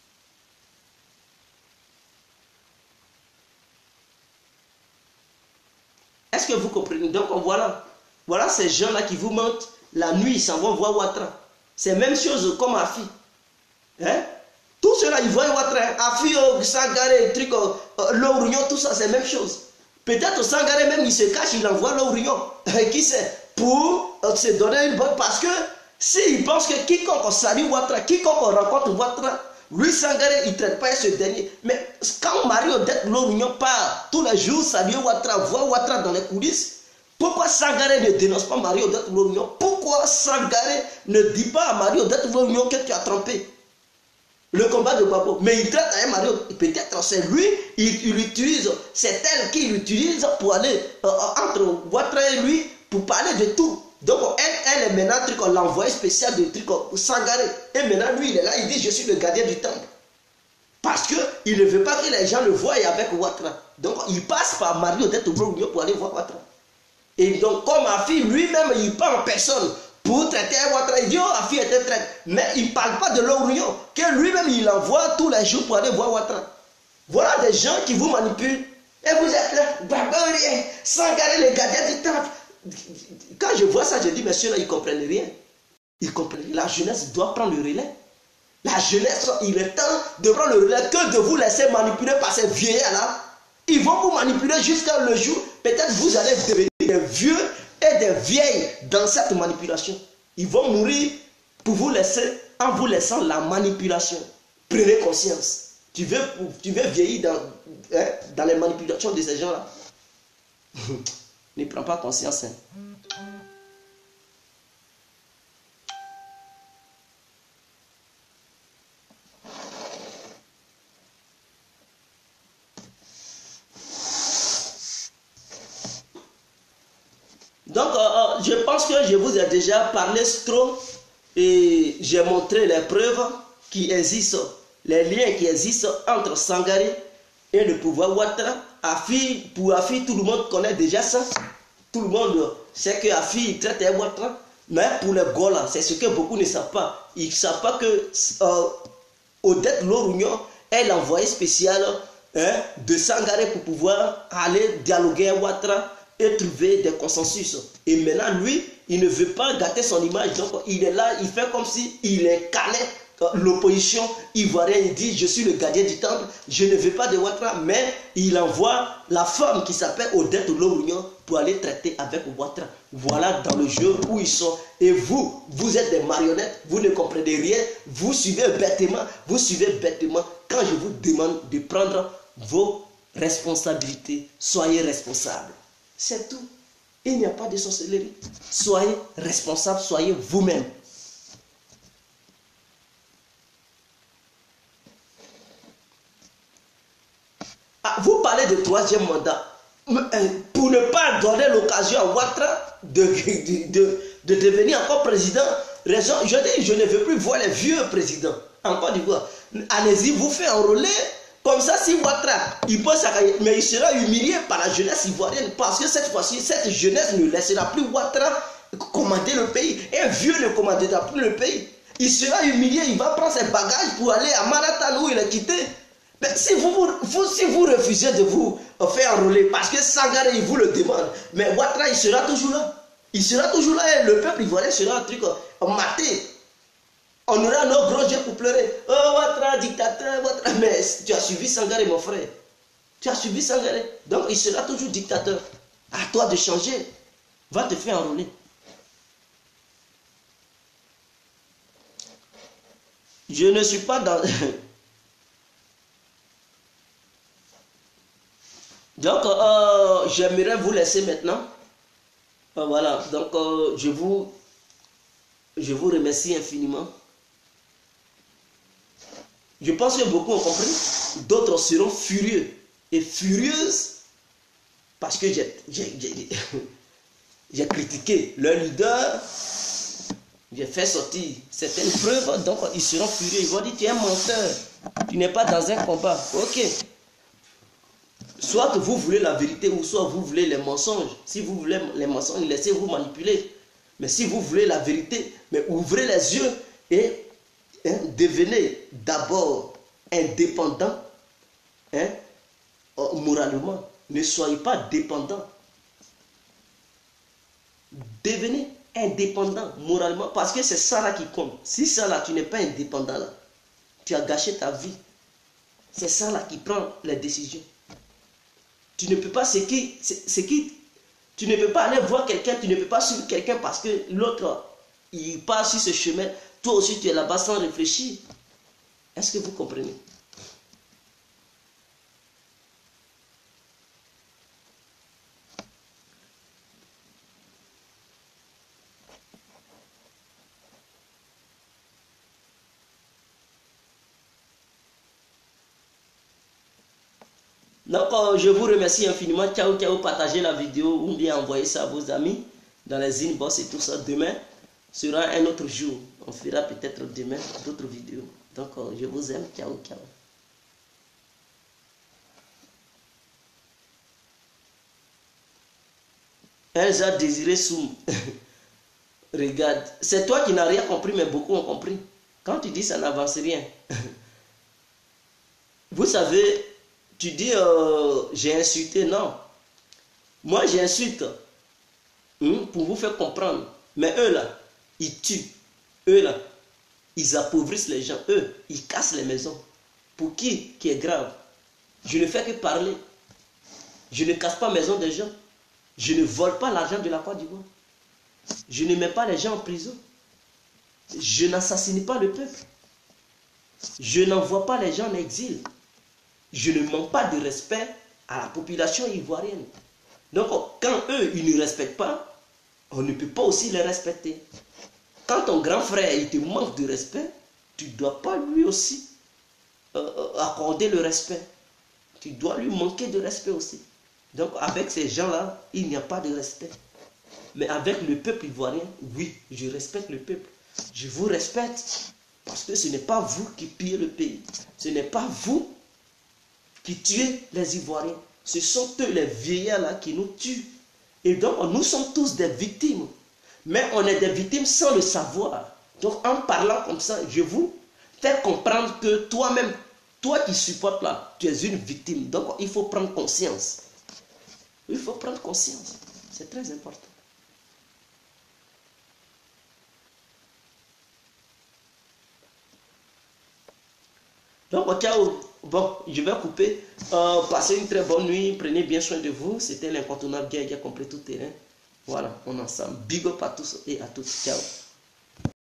Est-ce que vous comprenez? Donc voilà ces gens-là qui vous mentent. La nuit, ils s'en vont voir Ouattara. C'est la même chose comme Afi. Tout cela, ils voient Ouattara. Afi, Sangaré, Lorugnon, tout ça, c'est la même chose. Peut-être Sangaré même, il se cache, il envoie Lorugnon. Qui sait? Pour se donner une bonne... Parce que s'il pense que quiconque salue Ouattara, quiconque rencontre Ouattara, lui, Sangaré, il ne traite pas ce dernier. Mais quand Marie-Odette Lorugnon part tous les jours saluer Ouattara, voir Ouattara dans les coulisses, pourquoi Sangaré ne dénonce pas Marie-Odette Lorugnon? Pourquoi Sangaré ne dit pas à Marie-Odette Lorugnon que tu as trompé le combat de Babo? Mais il traite à Marie-Odette, peut-être c'est lui, il l'utilise, c'est elle qui l'utilise pour aller entre Ouattara et lui, pour parler de tout. Donc elle est maintenant l'envoyé spécial de Sangaré. Et maintenant lui il est là, il dit je suis le gardien du temple. Parce qu'il ne veut pas que les gens le voient avec Ouattara. Donc il passe par Marie-Odette Lorugnon pour aller voir Ouattara. Et donc comme Afi lui-même il part en personne pour traiter Ouattara. Il dit oh Afi était traite. Mais il ne parle pas de Lorugnon, que lui-même il envoie tous les jours pour aller voir Ouattara. Voilà des gens qui vous manipulent. Et vous êtes là, Babérien, Sangaré, le gardien du temple. Quand je vois ça, je dis, messieurs, là, ils ne comprennent rien. Ils comprennent. La jeunesse doit prendre le relais. La jeunesse, il est temps de prendre le relais que de vous laisser manipuler par ces vieillards-là. Ils vont vous manipuler jusqu'à le jour. Peut-être vous allez devenir des vieux et des vieilles dans cette manipulation. Ils vont mourir pour vous laisser, en vous laissant la manipulation. Prenez conscience. Tu veux vieillir dans les manipulations de ces gens-là. Ne prends pas conscience. Hein. Donc, je pense que je vous ai déjà parlé trop et j'ai montré les preuves qui existent, les liens qui existent entre Sangaré et le pouvoir Ouattara. Pour Afi, tout le monde connaît déjà ça. Tout le monde sait que Afi traite Ouattara. Mais pour les Gola, c'est ce que beaucoup ne savent pas. Ils ne savent pas que Odette Lorounion est l'envoyé spécial de Sangaré pour pouvoir aller dialoguer avec Ouattara et trouver des consensus. Et maintenant, lui, il ne veut pas gâter son image. Donc, il est là, il fait comme si il incarnait l'opposition ivoirienne. Il dit, je suis le gardien du temple, je ne veux pas de Ouattara, mais il envoie la femme qui s'appelle Odette Lorounion pour aller traiter avec Ouattara. Voilà dans le jeu où ils sont. Et vous, vous êtes des marionnettes, vous ne comprenez rien, vous suivez bêtement. Quand je vous demande de prendre vos responsabilités, soyez responsables. C'est tout. Il n'y a pas de sorcellerie. Soyez responsable, soyez vous-même. Vous parlez de troisième mandat. Pour ne pas donner l'occasion à Ouattara de devenir encore président, je dis, je ne veux plus voir les vieux présidents en Côte d'Ivoire. Allez-y, vous faites enrôler. Comme ça, si Ouattara, il peut s'accueillir, mais il sera humilié par la jeunesse ivoirienne. Parce que cette fois-ci, cette jeunesse ne laissera plus Ouattara commander le pays. Un vieux ne commandera plus le pays. Il sera humilié, il va prendre ses bagages pour aller à Manhattan où il est quitté. Mais si vous refusez de vous faire enrôler, parce que Sangaré, il vous le demande, mais Ouattara, il sera toujours là. Il sera toujours là et le peuple ivoirien sera un truc maté. On aura nos gros yeux pour pleurer. Oh, Ouattara, dictateur, Ouattara. Mais tu as suivi Sangaré, mon frère. Tu as suivi Sangaré. Donc, il sera toujours dictateur. À toi de changer. Va te faire enrôler. Je ne suis pas dans... Donc, j'aimerais vous laisser maintenant. Voilà. Donc, je vous remercie infiniment. Je pense que beaucoup ont compris. D'autres seront furieux et furieuses parce que j'ai critiqué leur leader. J'ai fait sortir certaines preuves. Donc, ils seront furieux. Ils vont dire, tu es un menteur. Tu n'es pas dans un combat. Ok. Soit vous voulez la vérité ou soit vous voulez les mensonges. Si vous voulez les mensonges, laissez-vous manipuler. Mais si vous voulez la vérité, mais ouvrez les yeux et devenez d'abord indépendant moralement. Ne soyez pas dépendant. Devenez indépendant moralement parce que c'est ça là qui compte. Si ça là, tu n'es pas indépendant là, tu as gâché ta vie. C'est ça là qui prend les décisions. Tu ne peux pas tu ne peux pas aller voir quelqu'un, tu ne peux pas suivre quelqu'un parce que l'autre, il part sur ce chemin. Toi aussi, tu es là-bas sans réfléchir. Est-ce que vous comprenez? Donc, je vous remercie infiniment. Ciao, ciao. Partagez la vidéo ou bien envoyez ça à vos amis dans les inbox et tout ça. Demain sera un autre jour. On fera peut-être demain d'autres vidéos. Donc, je vous aime. Ciao, ciao. Elsa Désiré Soum. Regarde. C'est toi qui n'as rien compris, mais beaucoup ont compris. Quand tu dis ça n'avance rien. Vous savez... tu dis j'ai insulté, non. Moi j'insulte pour vous faire comprendre. Mais eux là, ils tuent. Eux là, ils appauvrissent les gens. Eux, ils cassent les maisons. Pour qui est grave? Je ne fais que parler. Je ne casse pas la maison des gens. Je ne vole pas l'argent de la Côte d'Ivoire. Je ne mets pas les gens en prison. Je n'assassine pas le peuple. Je n'envoie pas les gens en exil. Je ne manque pas de respect à la population ivoirienne. Donc, quand eux, ils ne respectent pas, on ne peut pas aussi les respecter. Quand ton grand frère, il te manque de respect, tu ne dois pas lui aussi accorder le respect. Tu dois lui manquer de respect aussi. Donc, avec ces gens-là, il n'y a pas de respect. Mais avec le peuple ivoirien, oui, je respecte le peuple. Je vous respecte parce que ce n'est pas vous qui pillez le pays. Ce n'est pas vous qui tuez les Ivoiriens. Ce sont eux, les vieillards là, qui nous tuent. Et donc, nous sommes tous des victimes. Mais on est des victimes sans le savoir. Donc, en parlant comme ça, je vous fais comprendre que toi-même, toi qui supportes là, tu es une victime. Donc, il faut prendre conscience. Il faut prendre conscience. C'est très important. Donc, ciao. Bon, je vais couper. Passez une très bonne nuit. Prenez bien soin de vous. C'était l'incontournable Guerre complet tout terrain. Voilà, on est ensemble. Big up à tous et à toutes. Ciao.